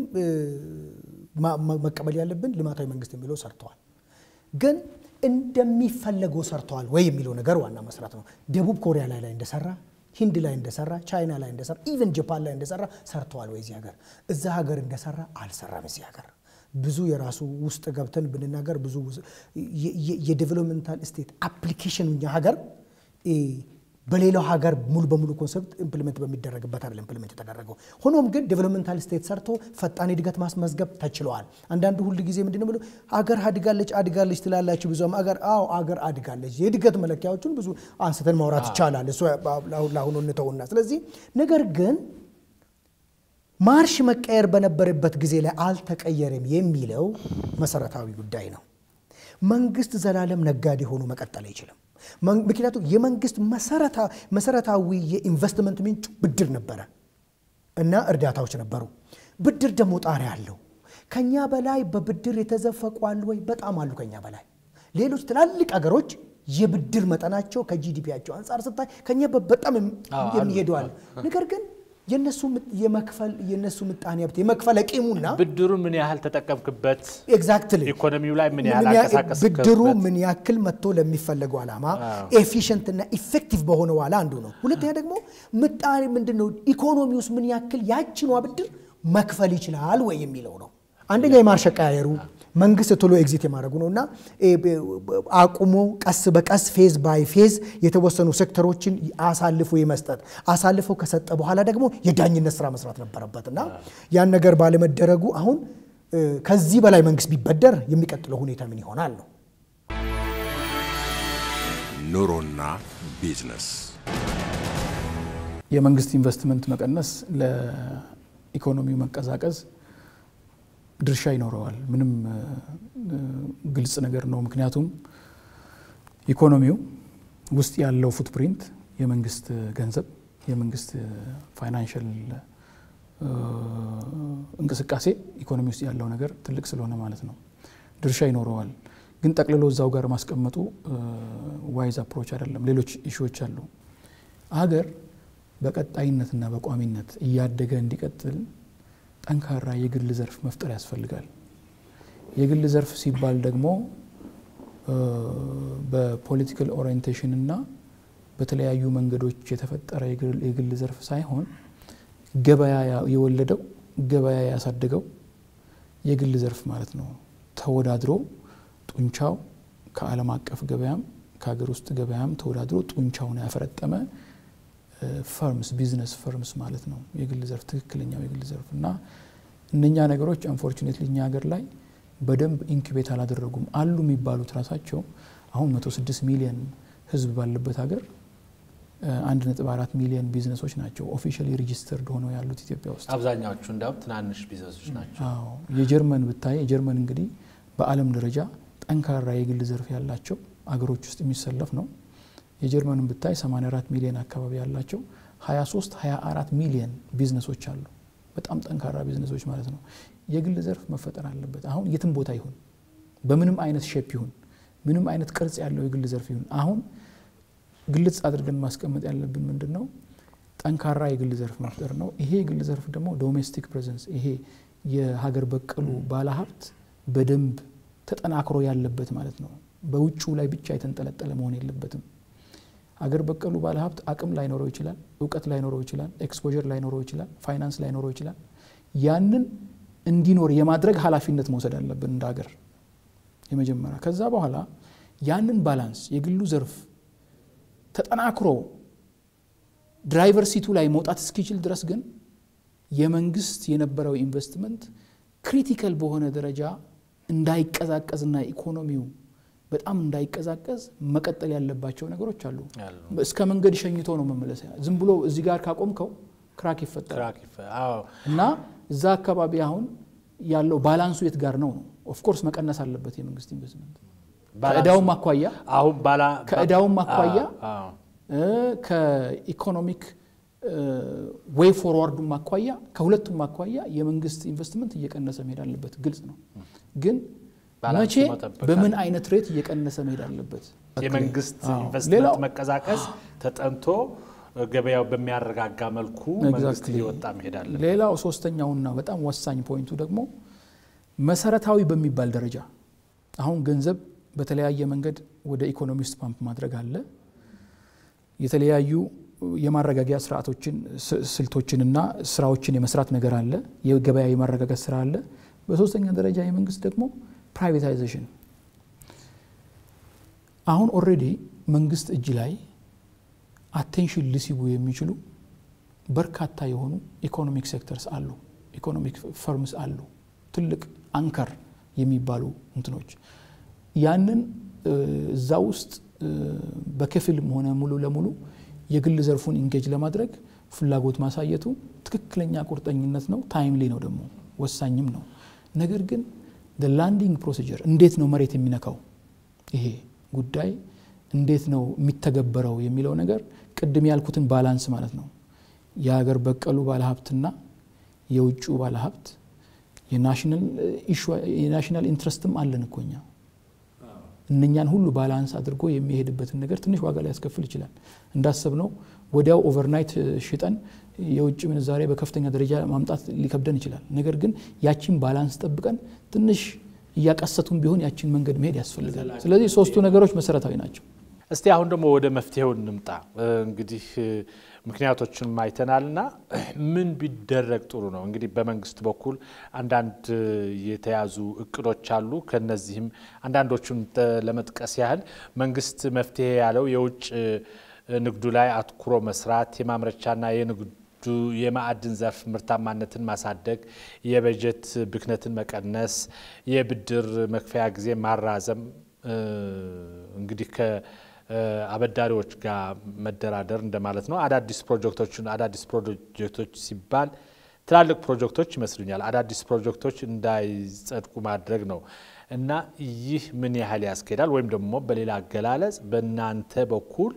መቀበል ያለብን ልማታዊ መንግስት የሚለው ሰርቷል ግን እንደሚፈልገው ሰርቷል ወይ የሚለው ነገር ዋና መስራት ነው ደቡብ ኮሪያ ላይ ላይ እንደሰራ ህንድ ላይ እንደሰራ ቻይና ላይ እንደሰራ ኢቭን ጃፓን ላይ እንደሰራ ሰርቷል ወይ እዚህ ሀገር እዛ ሀገር እንደሰራ አልሰራም እዚህ ሀገር ብዙ የራሱ ውስጥ ገብተን ብንናገር ብዙ የዴቨሎፕመንታል ስቴት አፕሊኬሽን እኛ ሀገር በሌላው ሀገር ሙሉ በሙሉ ኮንሰፕት ኢምፕሊመንት በሚደረግበት አይደለም ኢምፕሊመንት ተደረገው ሆኖም ግን ዴቨሎፕመንታል ስቴት ሰርቶ ፈጣን እድገት ማስመዝገብ ተችሏል አንዳንዱ ሁሉ ጊዜ ምንድነው ብሎ ሀገር አድጋለች አድጋለች ትላላችሁ ብዙም ሀገር አው ሀገር አድጋለች የእድገት መለኪያዎችን ብዙ አንስተን ማውራት ይቻላል እሱ ለአሁኑ እንተውና ስለዚህ ነገር ግን ማርሽ መቀየር በነበረበት ጊዜ ላይ አልተቀየረም የሚለው መሰረታዊ ጉዳይ ነው መንግስት ዘላለም ነጋዴ ሆኖ መቀጠል አይችልም ምክንያቱም የመንግስት መሰረታ መሰረታዊ የኢንቨስትመንት ምንጭ ብድር ነበር እና እርዳታዎች ነበሩ ብድር ደግሞ ጣሪያ አለው ከኛ በላይ በብድር የተዘፈቁ አሉ ወይ በጣም አሉ ከኛ በላይ ሌሎች ትላልቅ ሀገሮች የብድር መጠናቸው ከጂዲፒያቸው አንፃር ስታይ ከኛ በጣም የሚሄዱ አሉ ነገር ግን የነሱ የመክፈል የነሱ ምጣኔ ሀብት የመክፈል አቂሙና ብድሩ ምን ያህል ተጠቀምክበት ኤግዛክትሊ ኢኮኖሚው ላይ ምን ያህል አቀሳቀስክበት ብድሩ ምን ያክል መጥቶ ለሚፈልገው አላማ ኤፊሺየንት እና ኢፌክቲቭ በሆነ ዋላ አንዱ ነው ሁለተኛ ደግሞ ምጣኔ ምንድነው ኢኮኖሚውስ ምን ያክል ያቺን ብድር መክፈል ይችላል ወይ የሚለው ነው አንደኛ የማርሸቃየሩ መንግስት ቶሎ ኤግዚት የማድረጉ ነውና አቁሞ ቀስ በቀስ ፌዝ ባይ ፌዝ የተወሰኑ ሴክተሮችን አሳልፎ ይመስጠት አሳልፎ ከሰጠ በኋላ ደግሞ የዳኝነት ስራ መስራት ነበርበትና ያን ነገር ባለ መደረጉ አሁን ከዚህ በላይ መንግስት ቢበደር የሚቀጥለው ሁኔታ ምን ይሆናል ነው ኑሮና ቢዝነስ የመንግስት ኢንቨስትመንት መቀነስ ለኢኮኖሚው መቀዛቀዝ ድርሻ ይኖረዋል ምንም ግልጽ ነገር ነው ምክንያቱም ኢኮኖሚው ውስጥ ያለው ፉትፕሪንት የመንግስት ገንዘብ የመንግስት ፋይናንሻል እንቅስቃሴ ኢኮኖሚ ውስጥ ያለው ነገር ትልቅ ስለሆነ ማለት ነው ድርሻ ይኖረዋል ግን ጠቅልሎ እዛው ጋር ማስቀመጡ ዋይዝ አፕሮች አይደለም ሌሎች ኢሹዎች አሉ ሀገር በቀጣይነትና በቋሚነት እያደገ እንዲቀጥል ጠንካራ የግል ዘርፍ መፍጠር ያስፈልጋል። የግል ዘርፍ ሲባል ደግሞ በፖለቲካል ኦሪየንቴሽን እና በተለያዩ መንገዶች የተፈጠረ የግል ዘርፍ ሳይሆን ገበያ የወለደው ገበያ ያሳደገው የግል ዘርፍ ማለት ነው። ተወዳድሮ ጡንቻው ከዓለም አቀፍ ገበያም ከሀገር ውስጥ ገበያም ተወዳድሮ ጡንቻውን ያፈረጠመ ፈርምስ ቢዝነስ ፈርምስ ማለት ነው የግል ዘርፍ ትክክለኛው የግል ዘርፍ እና እነኛ ነገሮች አንፎርቹኔትሊ እኛ ሀገር ላይ በደንብ ኢንኩቤት አላደረጉም አሉ የሚባሉት ራሳቸው አሁን መቶ ስድስት ሚሊዮን ህዝብ ባለበት ሀገር አንድ ነጥብ አራት ሚሊዮን ቢዝነሶች ናቸው ኦፊሻሊ ሬጂስተርድ ሆነው ያሉት ኢትዮጵያ ውስጥ አብዛኛዎቹ እንዳው ትናንሽ ቢዝነሶች ናቸው። አዎ የጀርመን ብታይ የጀርመን እንግዲህ በአለም ደረጃ ጠንካራ የግል ዘርፍ ያላቸው አገሮች ውስጥ የሚሰለፍ ነው። የጀርመንን ብታይ ሰማንያ አራት ሚሊዮን አካባቢ ያላቸው ሃያ ሶስት ሃያ አራት ሚሊዮን ቢዝነሶች አሉ። በጣም ጠንካራ ቢዝነሶች ማለት ነው። የግል ዘርፍ መፈጠር አለበት። አሁን የትም ቦታ ይሁን በምንም አይነት ሼፕ ይሁን ምንም አይነት ቅርጽ ያለው የግል ዘርፍ ይሁን አሁን ግልጽ አድርገን ማስቀመጥ ያለብን ምንድነው ጠንካራ የግል ዘርፍ መፍጠር ነው። ይሄ የግል ዘርፍ ደግሞ ዶሜስቲክ ፕሬዘንስ ይሄ የሀገር በቀሉ ባለሀብት በደንብ ተጠናክሮ ያለበት ማለት ነው። በውጭው ላይ ብቻ የተንጠለጠለ መሆን የለበትም። ሀገር በቀሉ ባለሀብት አቅም ላይ ኖረው ይችላል፣ ዕውቀት ላይ ኖረው ይችላል፣ ኤክስፖዠር ላይ ኖረው ይችላል፣ ፋይናንስ ላይ ኖረው ይችላል። ያንን እንዲኖር የማድረግ ኃላፊነት መውሰድ አለብን እንደ ሀገር የመጀመሪያ። ከዛ በኋላ ያንን ባላንስ የግሉ ዘርፍ ተጠናክሮ ድራይቨር ሲቱ ላይ መውጣት እስኪችል ድረስ ግን የመንግስት የነበረው ኢንቨስትመንት ክሪቲካል በሆነ ደረጃ እንዳይቀዛቀዝና ኢኮኖሚው በጣም እንዳይቀዛቀዝ መቀጠል ያለባቸው ነገሮች አሉ። እስከ መንገድ ሸኝቶ ነው መመለስ። ዝም ብሎ እዚህ ጋር ካቆምከው ክራክ ይፈጠራል። ክራክ ይፈጠራል። አዎ እና እዛ አካባቢ አሁን ያለው ባላንሱ የት ጋር ነው? ኦፍ ኮርስ መቀነስ አለበት የመንግስት ኢንቨስትመንት ከእዳው ማኳያ አሁን ባላ ከእዳው ማኳያ ከኢኮኖሚክ ዌይ ፎርዋርዱ ማኳያ ከሁለቱም ማኳያ የመንግስት ኢንቨስትመንት እየቀነሰ መሄድ አለበት ግልጽ ነው። ግን መቼ በምን አይነት ሬት እየቀነሰ መሄድ አለበት? የመንግስት ኢንቨስትመንት መቀዛቀስ ተጠንቶ ገበያው በሚያረጋጋ መልኩ መንግስት ሊወጣ መሄድ አለበት። ሌላው ሶስተኛውና በጣም ወሳኝ ፖይንቱ ደግሞ መሰረታዊ በሚባል ደረጃ አሁን ገንዘብ በተለያየ መንገድ ወደ ኢኮኖሚ ውስጥ ፓምፕ ማድረግ አለ። የተለያዩ የማረጋጊያ ስርዓቶችን ስልቶችንና ስራዎችን የመስራት ነገር አለ። የገበያ የማረጋጋት ስራ አለ። በሶስተኛ ደረጃ የመንግስት ደግሞ ፕራይቬታይዜሽን አሁን ኦሬዲ መንግስት እጅ ላይ አቴንሽን ሊስቡ የሚችሉ በርካታ የሆኑ ኢኮኖሚክ ሴክተርስ አሉ፣ ኢኮኖሚክ ፈርምስ አሉ፣ ትልቅ አንከር የሚባሉ እንትኖች ያንን እዛ ውስጥ በከፊልም ሆነ ሙሉ ለሙሉ የግል ዘርፉን ኢንጌጅ ለማድረግ ፍላጎት ማሳየቱ ትክክለኛ ቁርጠኝነት ነው። ታይምሊ ነው ደግሞ ወሳኝም ነው። ነገር ግን the landing procedure እንዴት ነው መሬት የሚነካው ይሄ ጉዳይ እንዴት ነው የሚተገበረው የሚለው ነገር ቅድም ያልኩትን ባላንስ ማለት ነው። የሀገር በቀሉ ባለሀብትና የውጭው ባለሀብት የናሽናል ኢሹ የናሽናል ኢንትረስትም አለን እኮኛ እነኛን ሁሉ ባላንስ አድርጎ የሚሄድበትን ነገር ትንሽ ዋጋ ላይ ያስከፍል ይችላል። እንዳሰብነው ወዲያው ኦቨርናይት ሽጠን የውጭ ምንዛሬ በከፍተኛ ደረጃ ማምጣት ሊከብደን ይችላል። ነገር ግን ያቺን ባላንስ ጠብቀን ትንሽ ያቀሰቱን ቢሆን ያቺን መንገድ መሄድ ያስፈልጋል። ስለዚህ ሶስቱ ነገሮች መሰረታዊ ናቸው። እስቲ አሁን ደግሞ ወደ መፍትሄው እንምጣ። እንግዲህ ምክንያቶችን ማይተናልና ምን ቢደረግ ጥሩ ነው? እንግዲህ በመንግስት በኩል አንዳንድ የተያዙ እቅዶች አሉ። ከነዚህም አንዳንዶቹን ለመጥቀስ ያህል መንግስት መፍትሄ ያለው የውጭ ንግዱ ላይ አትኩሮ መስራት፣ የማምረቻና የንግዱ የማዕድን ዘርፍ ምርታማነትን ማሳደግ፣ የበጀት ብክነትን መቀነስ፣ የብድር መክፈያ ጊዜ ማራዘም፣ እንግዲህ ከአበዳሪዎች ጋር መደራደር እንደማለት ነው። አዳዲስ ፕሮጀክቶችን አዳዲስ ፕሮጀክቶች ሲባል ትላልቅ ፕሮጀክቶች ይመስሉኛል። አዳዲስ ፕሮጀክቶች እንዳይጸድቁ ማድረግ ነው እና ይህ ምን ያህል ያስኬዳል? ወይም ደግሞ በሌላ አገላለጽ በእናንተ በኩል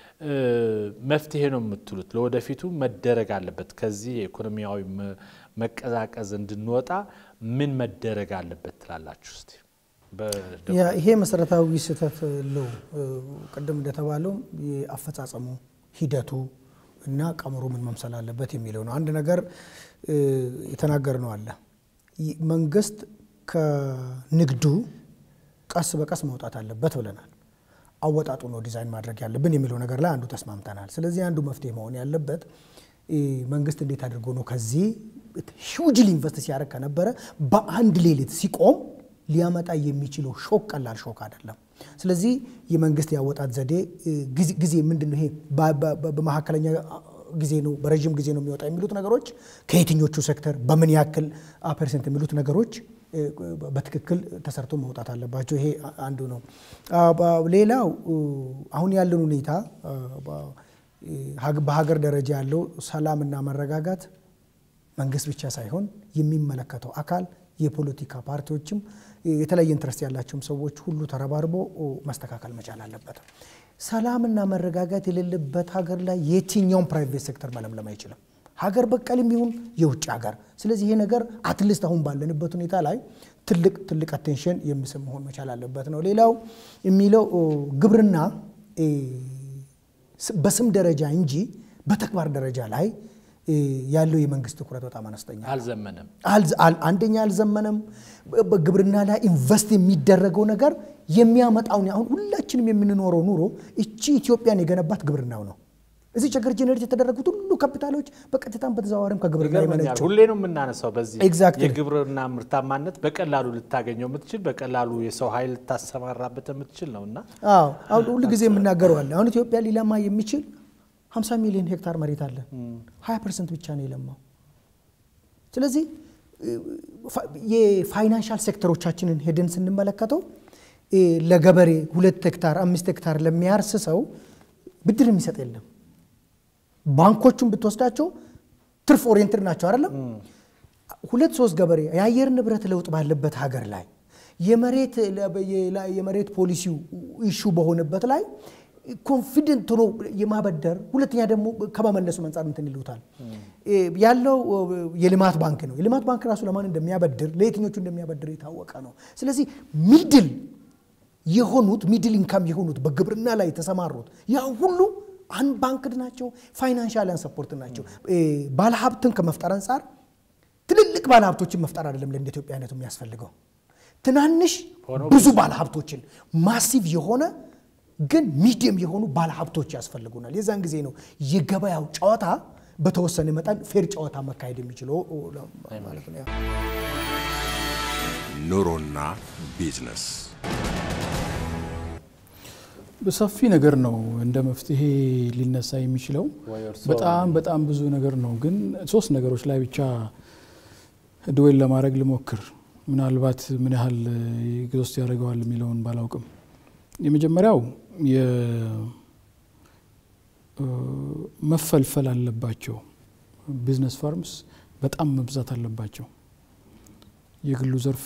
መፍትሄ ነው የምትሉት ለወደፊቱ መደረግ አለበት ከዚህ የኢኮኖሚያዊ መቀዛቀዝ እንድንወጣ ምን መደረግ አለበት ትላላችሁ? እስቲ ያ ይሄ መሰረታዊ ስህተት ነው። ቀደም እንደተባለው የአፈጻጸሙ ሂደቱ እና ቀመሩ ምን መምሰል አለበት የሚለው ነው። አንድ ነገር የተናገርነው አለ መንግስት ከንግዱ ቀስ በቀስ መውጣት አለበት ብለናል አወጣጡ ነው ዲዛይን ማድረግ ያለብን የሚለው ነገር ላይ አንዱ ተስማምተናል ስለዚህ አንዱ መፍትሄ መሆን ያለበት መንግስት እንዴት አድርጎ ነው ከዚህ ሂውጅሊ ኢንቨስት ሲያደርግ ከነበረ በአንድ ሌሊት ሲቆም ሊያመጣ የሚችለው ሾክ ቀላል ሾክ አይደለም ስለዚህ የመንግስት ያወጣት ዘዴ ጊዜ ምንድነው ይሄ በመሐከለኛ ጊዜ ነው በረጅም ጊዜ ነው የሚወጣ የሚሉት ነገሮች ከየትኞቹ ሴክተር በምን ያክል ፐርሰንት የሚሉት ነገሮች በትክክል ተሰርቶ መውጣት አለባቸው ይሄ አንዱ ነው ሌላው አሁን ያለው ሁኔታ በሀገር ደረጃ ያለው ሰላምና መረጋጋት መንግስት ብቻ ሳይሆን የሚመለከተው አካል የፖለቲካ ፓርቲዎችም የተለየ ኢንትረስት ያላቸው ሰዎች ሁሉ ተረባርቦ ማስተካከል መቻል አለበት ሰላምና መረጋጋት የሌለበት ሀገር ላይ የትኛውም ፕራይቬት ሴክተር መለምለም አይችልም ሀገር በቀልም ይሁን የውጭ ሀገር ስለዚህ ይሄ ነገር አትሊስት አሁን ባለንበት ሁኔታ ላይ ትልቅ ትልቅ አቴንሽን የሚስብ መሆን መቻል አለበት ነው ሌላው የሚለው ግብርና በስም ደረጃ እንጂ በተግባር ደረጃ ላይ ያለው የመንግስት ትኩረት በጣም አነስተኛ አልዘመነም አንደኛ አልዘመነም በግብርና ላይ ኢንቨስት የሚደረገው ነገር የሚያመጣው አሁን ሁላችንም የምንኖረው ኑሮ እቺ ኢትዮጵያን የገነባት ግብርናው ነው እዚህ ቸገር ጀነሬት የተደረጉት ሁሉ ካፒታሎች በቀጥታም በተዛዋሪም ከግብርና ይመነጫሉ ሁሌ ነው የምናነሳው በዚህ የግብርና ምርታማነት በቀላሉ ልታገኘው የምትችል በቀላሉ የሰው ኃይል ታሰማራበት የምትችል ነውና አዎ አሁን ሁሉ ጊዜ የምናገረው አለ አሁን ኢትዮጵያ ሊለማ የሚችል ሃምሳ ሚሊዮን ሄክታር መሬት አለ ሃያ ፐርሰንት ብቻ ነው የለማው ስለዚህ የፋይናንሻል ሴክተሮቻችንን ሄደን ስንመለከተው ለገበሬ ሁለት ሄክታር አምስት ሄክታር ለሚያርስ ሰው ብድር የሚሰጥ የለም ባንኮቹን ብትወስዳቸው ትርፍ ኦሪየንትድ ናቸው አይደለም ሁለት ሶስት ገበሬ የአየር ንብረት ለውጥ ባለበት ሀገር ላይ የመሬት የመሬት ፖሊሲው ኢሹ በሆነበት ላይ ኮንፊደንት ነው የማበደር ሁለተኛ ደግሞ ከመመለሱ መንጻር እንትን ይሉታል ያለው የልማት ባንክ ነው የልማት ባንክ ራሱ ለማን እንደሚያበድር ለየትኞቹ እንደሚያበድር የታወቀ ነው ስለዚህ ሚድል የሆኑት ሚድል ኢንካም የሆኑት በግብርና ላይ ተሰማሩት ያ ሁሉ አን ባንክድ ናቸው ፋይናንሻል አንድ ሰፖርት ናቸው ባለሀብትን ከመፍጠር አንፃር ትልልቅ ባለሀብቶችን መፍጠር አይደለም ለእንደ ኢትዮጵያ አይነቱ የሚያስፈልገው ትናንሽ ብዙ ባለሀብቶችን ማሲቭ የሆነ ግን ሚዲየም የሆኑ ባለሀብቶች ያስፈልጉናል የዛን ጊዜ ነው የገበያው ጨዋታ በተወሰነ መጠን ፌር ጨዋታ መካሄድ የሚችለው ማለት ነው ኑሮና ቢዝነስ በሰፊ ነገር ነው እንደ መፍትሄ ሊነሳ የሚችለው በጣም በጣም ብዙ ነገር ነው ግን ሶስት ነገሮች ላይ ብቻ ድዌል ለማድረግ ልሞክር ምናልባት ምን ያህል ግዞስ ያደርገዋል የሚለውን ባላውቅም የመጀመሪያው የመፈልፈል አለባቸው ቢዝነስ ፋርምስ በጣም መብዛት አለባቸው የግሉ ዘርፍ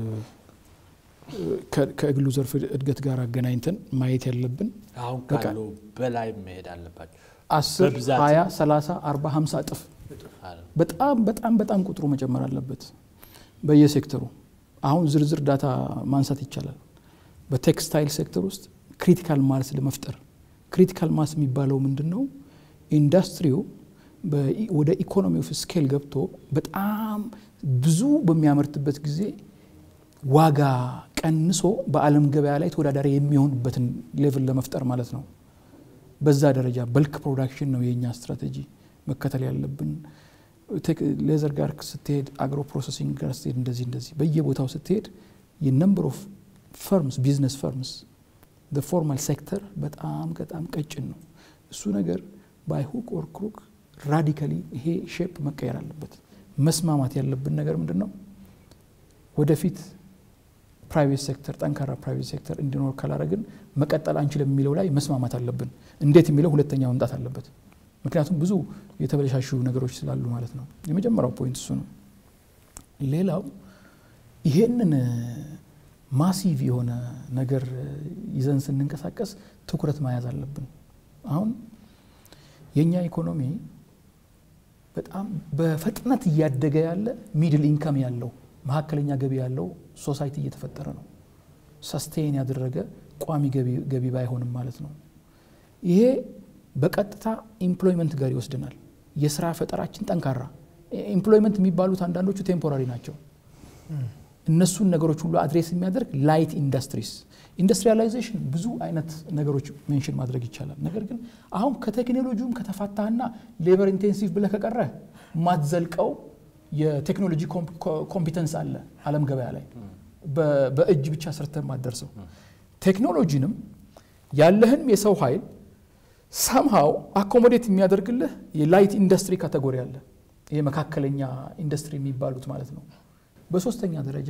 ከግሉ ዘርፍ እድገት ጋር አገናኝተን ማየት ያለብን አሁን ካሉ በላይ መሄድ አለባቸው አስር ሃያ ሰላሳ አርባ ሃምሳ እጥፍ በጣም በጣም በጣም ቁጥሩ መጨመር አለበት በየሴክተሩ አሁን ዝርዝር ዳታ ማንሳት ይቻላል በቴክስታይል ሴክተር ውስጥ ክሪቲካል ማስ ለመፍጠር ክሪቲካል ማስ የሚባለው ምንድነው ኢንዱስትሪው ወደ ኢኮኖሚ ኦፍ ስኬል ገብቶ በጣም ብዙ በሚያመርትበት ጊዜ ዋጋ ቀንሶ በአለም ገበያ ላይ ተወዳዳሪ የሚሆንበትን ሌቭል ለመፍጠር ማለት ነው በዛ ደረጃ በልክ ፕሮዳክሽን ነው የኛ ስትራቴጂ መከተል ያለብን ሌዘር ጋር ስትሄድ አግሮ ፕሮሰሲንግ ጋር ስትሄድ እንደዚህ እንደዚህ በየቦታው ስትሄድ የነምበር ኦፍ ፈርምስ ቢዝነስ ፈርምስ the formal sector በጣም በጣም ቀጭን ነው እሱ ነገር by hook or crook radically ይሄ ሼፕ መቀየር አለበት መስማማት ያለብን ነገር ምንድነው ወደፊት ፕራይቬት ሴክተር ጠንካራ ፕራይቬት ሴክተር እንዲኖር ካላረግን መቀጠል አንችልም የሚለው ላይ መስማማት አለብን እንዴት የሚለው ሁለተኛው መምጣት አለበት ምክንያቱም ብዙ የተበለሻሹ ነገሮች ስላሉ ማለት ነው የመጀመሪያው ፖይንት እሱ ነው ሌላው ይሄንን ማሲቭ የሆነ ነገር ይዘን ስንንቀሳቀስ ትኩረት ማያዝ አለብን አሁን የኛ ኢኮኖሚ በጣም በፍጥነት እያደገ ያለ ሚድል ኢንካም ያለው መሐከለኛ ገቢ ያለው ሶሳይቲ እየተፈጠረ ነው ሰስቴን ያደረገ ቋሚ ገቢ ገቢ ባይሆንም ማለት ነው ይሄ በቀጥታ ኤምፕሎይመንት ጋር ይወስደናል የሥራ ፈጠራችን ጠንካራ ኤምፕሎይመንት የሚባሉት አንዳንዶቹ ቴምፖራሪ ናቸው እነሱን ነገሮች ሁሉ አድሬስ የሚያደርግ ላይት ኢንዱስትሪስ ኢንዱስትሪያላይዜሽን ብዙ አይነት ነገሮች ሜንሽን ማድረግ ይቻላል ነገር ግን አሁን ከቴክኖሎጂውም ከተፋታና ሌበር ኢንቴንሲቭ ብለ ከቀረ ማትዘልቀው የቴክኖሎጂ ኮምፒተንስ አለ ዓለም ገበያ ላይ በእጅ ብቻ ሰርተን ማደርሰው ቴክኖሎጂንም ያለህን የሰው ኃይል somehow አኮሞዴት የሚያደርግልህ የላይት ኢንዱስትሪ ካቴጎሪ አለ የመካከለኛ ኢንዱስትሪ የሚባሉት ማለት ነው በሶስተኛ ደረጃ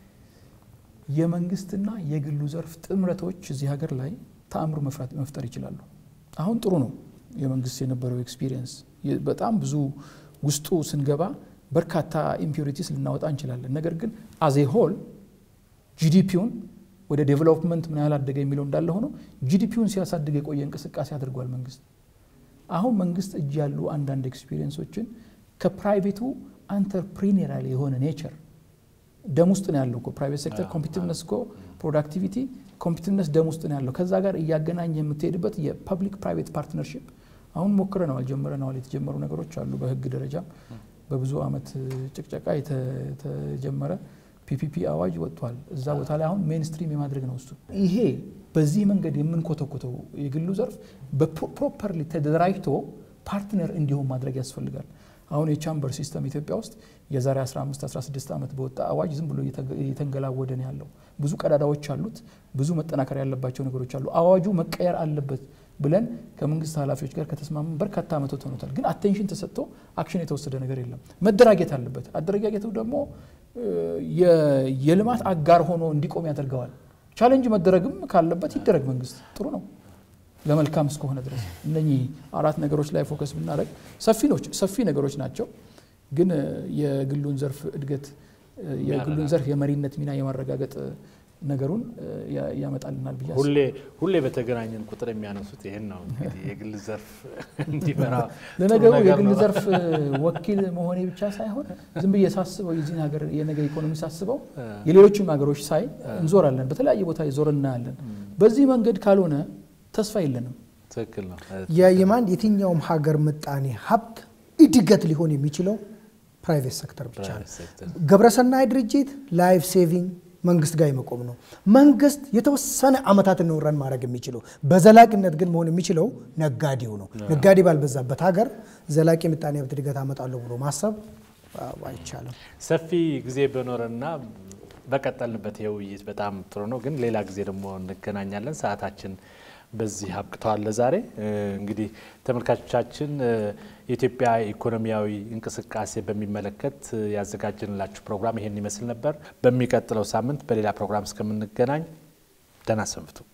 የመንግስትና የግሉ ዘርፍ ጥምረቶች እዚህ ሀገር ላይ ተአምር መፍራት መፍጠር ይችላሉ አሁን ጥሩ ነው የመንግስት የነበረው ኤክስፒሪየንስ በጣም ብዙ ውስጡ ስንገባ በርካታ ኢምፒዩሪቲስ ልናወጣ እንችላለን ነገር ግን as a whole ጂዲፒውን ወደ ዴቨሎፕመንት ምን ያህል አደገ የሚለው እንዳለ ሆኖ ጂዲፒውን ሲያሳድግ የቆየ እንቅስቃሴ አድርጓል መንግስት አሁን መንግስት እጅ ያሉ አንዳንድ ኤክስፒሪየንሶችን ከፕራይቬቱ አንተርፕሪኒየራል የሆነ ኔቸር ደም ውስጥ ነው ያለው ፕራይቬት ሴክተር ኮምፒቲቲቭነስ ኮ ፕሮዳክቲቪቲ ኮምፒቲቲቭነስ ደም ውስጥ ነው ያለው ከዛ ጋር እያገናኘ የምትሄድበት የፐብሊክ ፕራይቬት ፓርትነርሺፕ አሁን ሞክረናል ጀመረናል የተጀመሩ ነገሮች አሉ በህግ ደረጃ በብዙ አመት ጭቅጨቃ የተጀመረ ፒፒፒ አዋጅ ወጥቷል እዛ ቦታ ላይ አሁን ሜንስትሪም የማድረግ ነው እሱ ይሄ በዚህ መንገድ የምንኮተኮተው የግሉ ዘርፍ በፕሮፐርሊ ተደራጅቶ ፓርትነር እንዲሆን ማድረግ ያስፈልጋል አሁን የቻምበር ሲስተም ኢትዮጵያ ውስጥ የዛሬ አስራ አምስት አስራ ስድስት አመት በወጣ አዋጅ ዝም ብሎ እየተንገላወደ ነው ያለው ብዙ ቀዳዳዎች አሉት ብዙ መጠናከር ያለባቸው ነገሮች አሉ አዋጁ መቀየር አለበት ብለን ከመንግስት ኃላፊዎች ጋር ከተስማሙ በርካታ አመታት ሆኖታል ግን አቴንሽን ተሰጥቶ አክሽን የተወሰደ ነገር የለም መደራጀት አለበት አደረጃጀቱ ደግሞ የልማት አጋር ሆኖ እንዲቆም ያደርጋል ቻሌንጅ መደረግም ካለበት ይደረግ መንግስት ጥሩ ነው ለመልካም እስከሆነ ድረስ እነኚህ አራት ነገሮች ላይ ፎከስ ብናደርግ ሰፊኖች ሰፊ ነገሮች ናቸው ግን የግሉን ዘርፍ እድገት የግሉን ዘርፍ የመሪነት ሚና የማረጋገጥ ነገሩን ያመጣልናል ብዬ ሁሌ ሁሌ በተገናኘን ቁጥር የሚያነሱት ይሄን ነው እንግዲህ የግል ዘርፍ እንዲመራ ለነገሩ የግል ዘርፍ ወኪል መሆኔ ብቻ ሳይሆን ዝም ብዬ ሳስበው የዚህን ሀገር የነገ ኢኮኖሚ ሳስበው የሌሎችም ሀገሮች ሳይ እንዞራለን በተለያየ ቦታ ይዞርና ያለን በዚህ መንገድ ካልሆነ ተስፋ የለንም ትክክል ነው የማን የትኛውም ሀገር ምጣኔ ሀብት እድገት ሊሆን የሚችለው ፕራይቬት ሴክተር ብቻ ነው ግብረሰናይ ድርጅት ላይፍ ሴቪንግ መንግስት ጋር ይመቆም ነው መንግስት የተወሰነ አመታት ነው ረን ማድረግ የሚችለው በዘላቂነት ግን መሆን የሚችለው ነጋዴው ነው ነጋዴ ባልበዛበት ሀገር ዘላቂ ምጣኔ ሀብት እድገት አመጣለሁ ብሎ ማሰብ አይቻልም ሰፊ ጊዜ በኖርና በቀጠልንበት የውይይት በጣም ጥሩ ነው ግን ሌላ ጊዜ ደግሞ እንገናኛለን ሰዓታችን በዚህ አብቅቷል ለዛሬ እንግዲህ ተመልካቾቻችን የኢትዮጵያ ኢኮኖሚያዊ እንቅስቃሴ በሚመለከት ያዘጋጀንላችሁ ፕሮግራም ይሄን ይመስል ነበር በሚቀጥለው ሳምንት በሌላ ፕሮግራም እስከምንገናኝ ደህና ሰንብቱ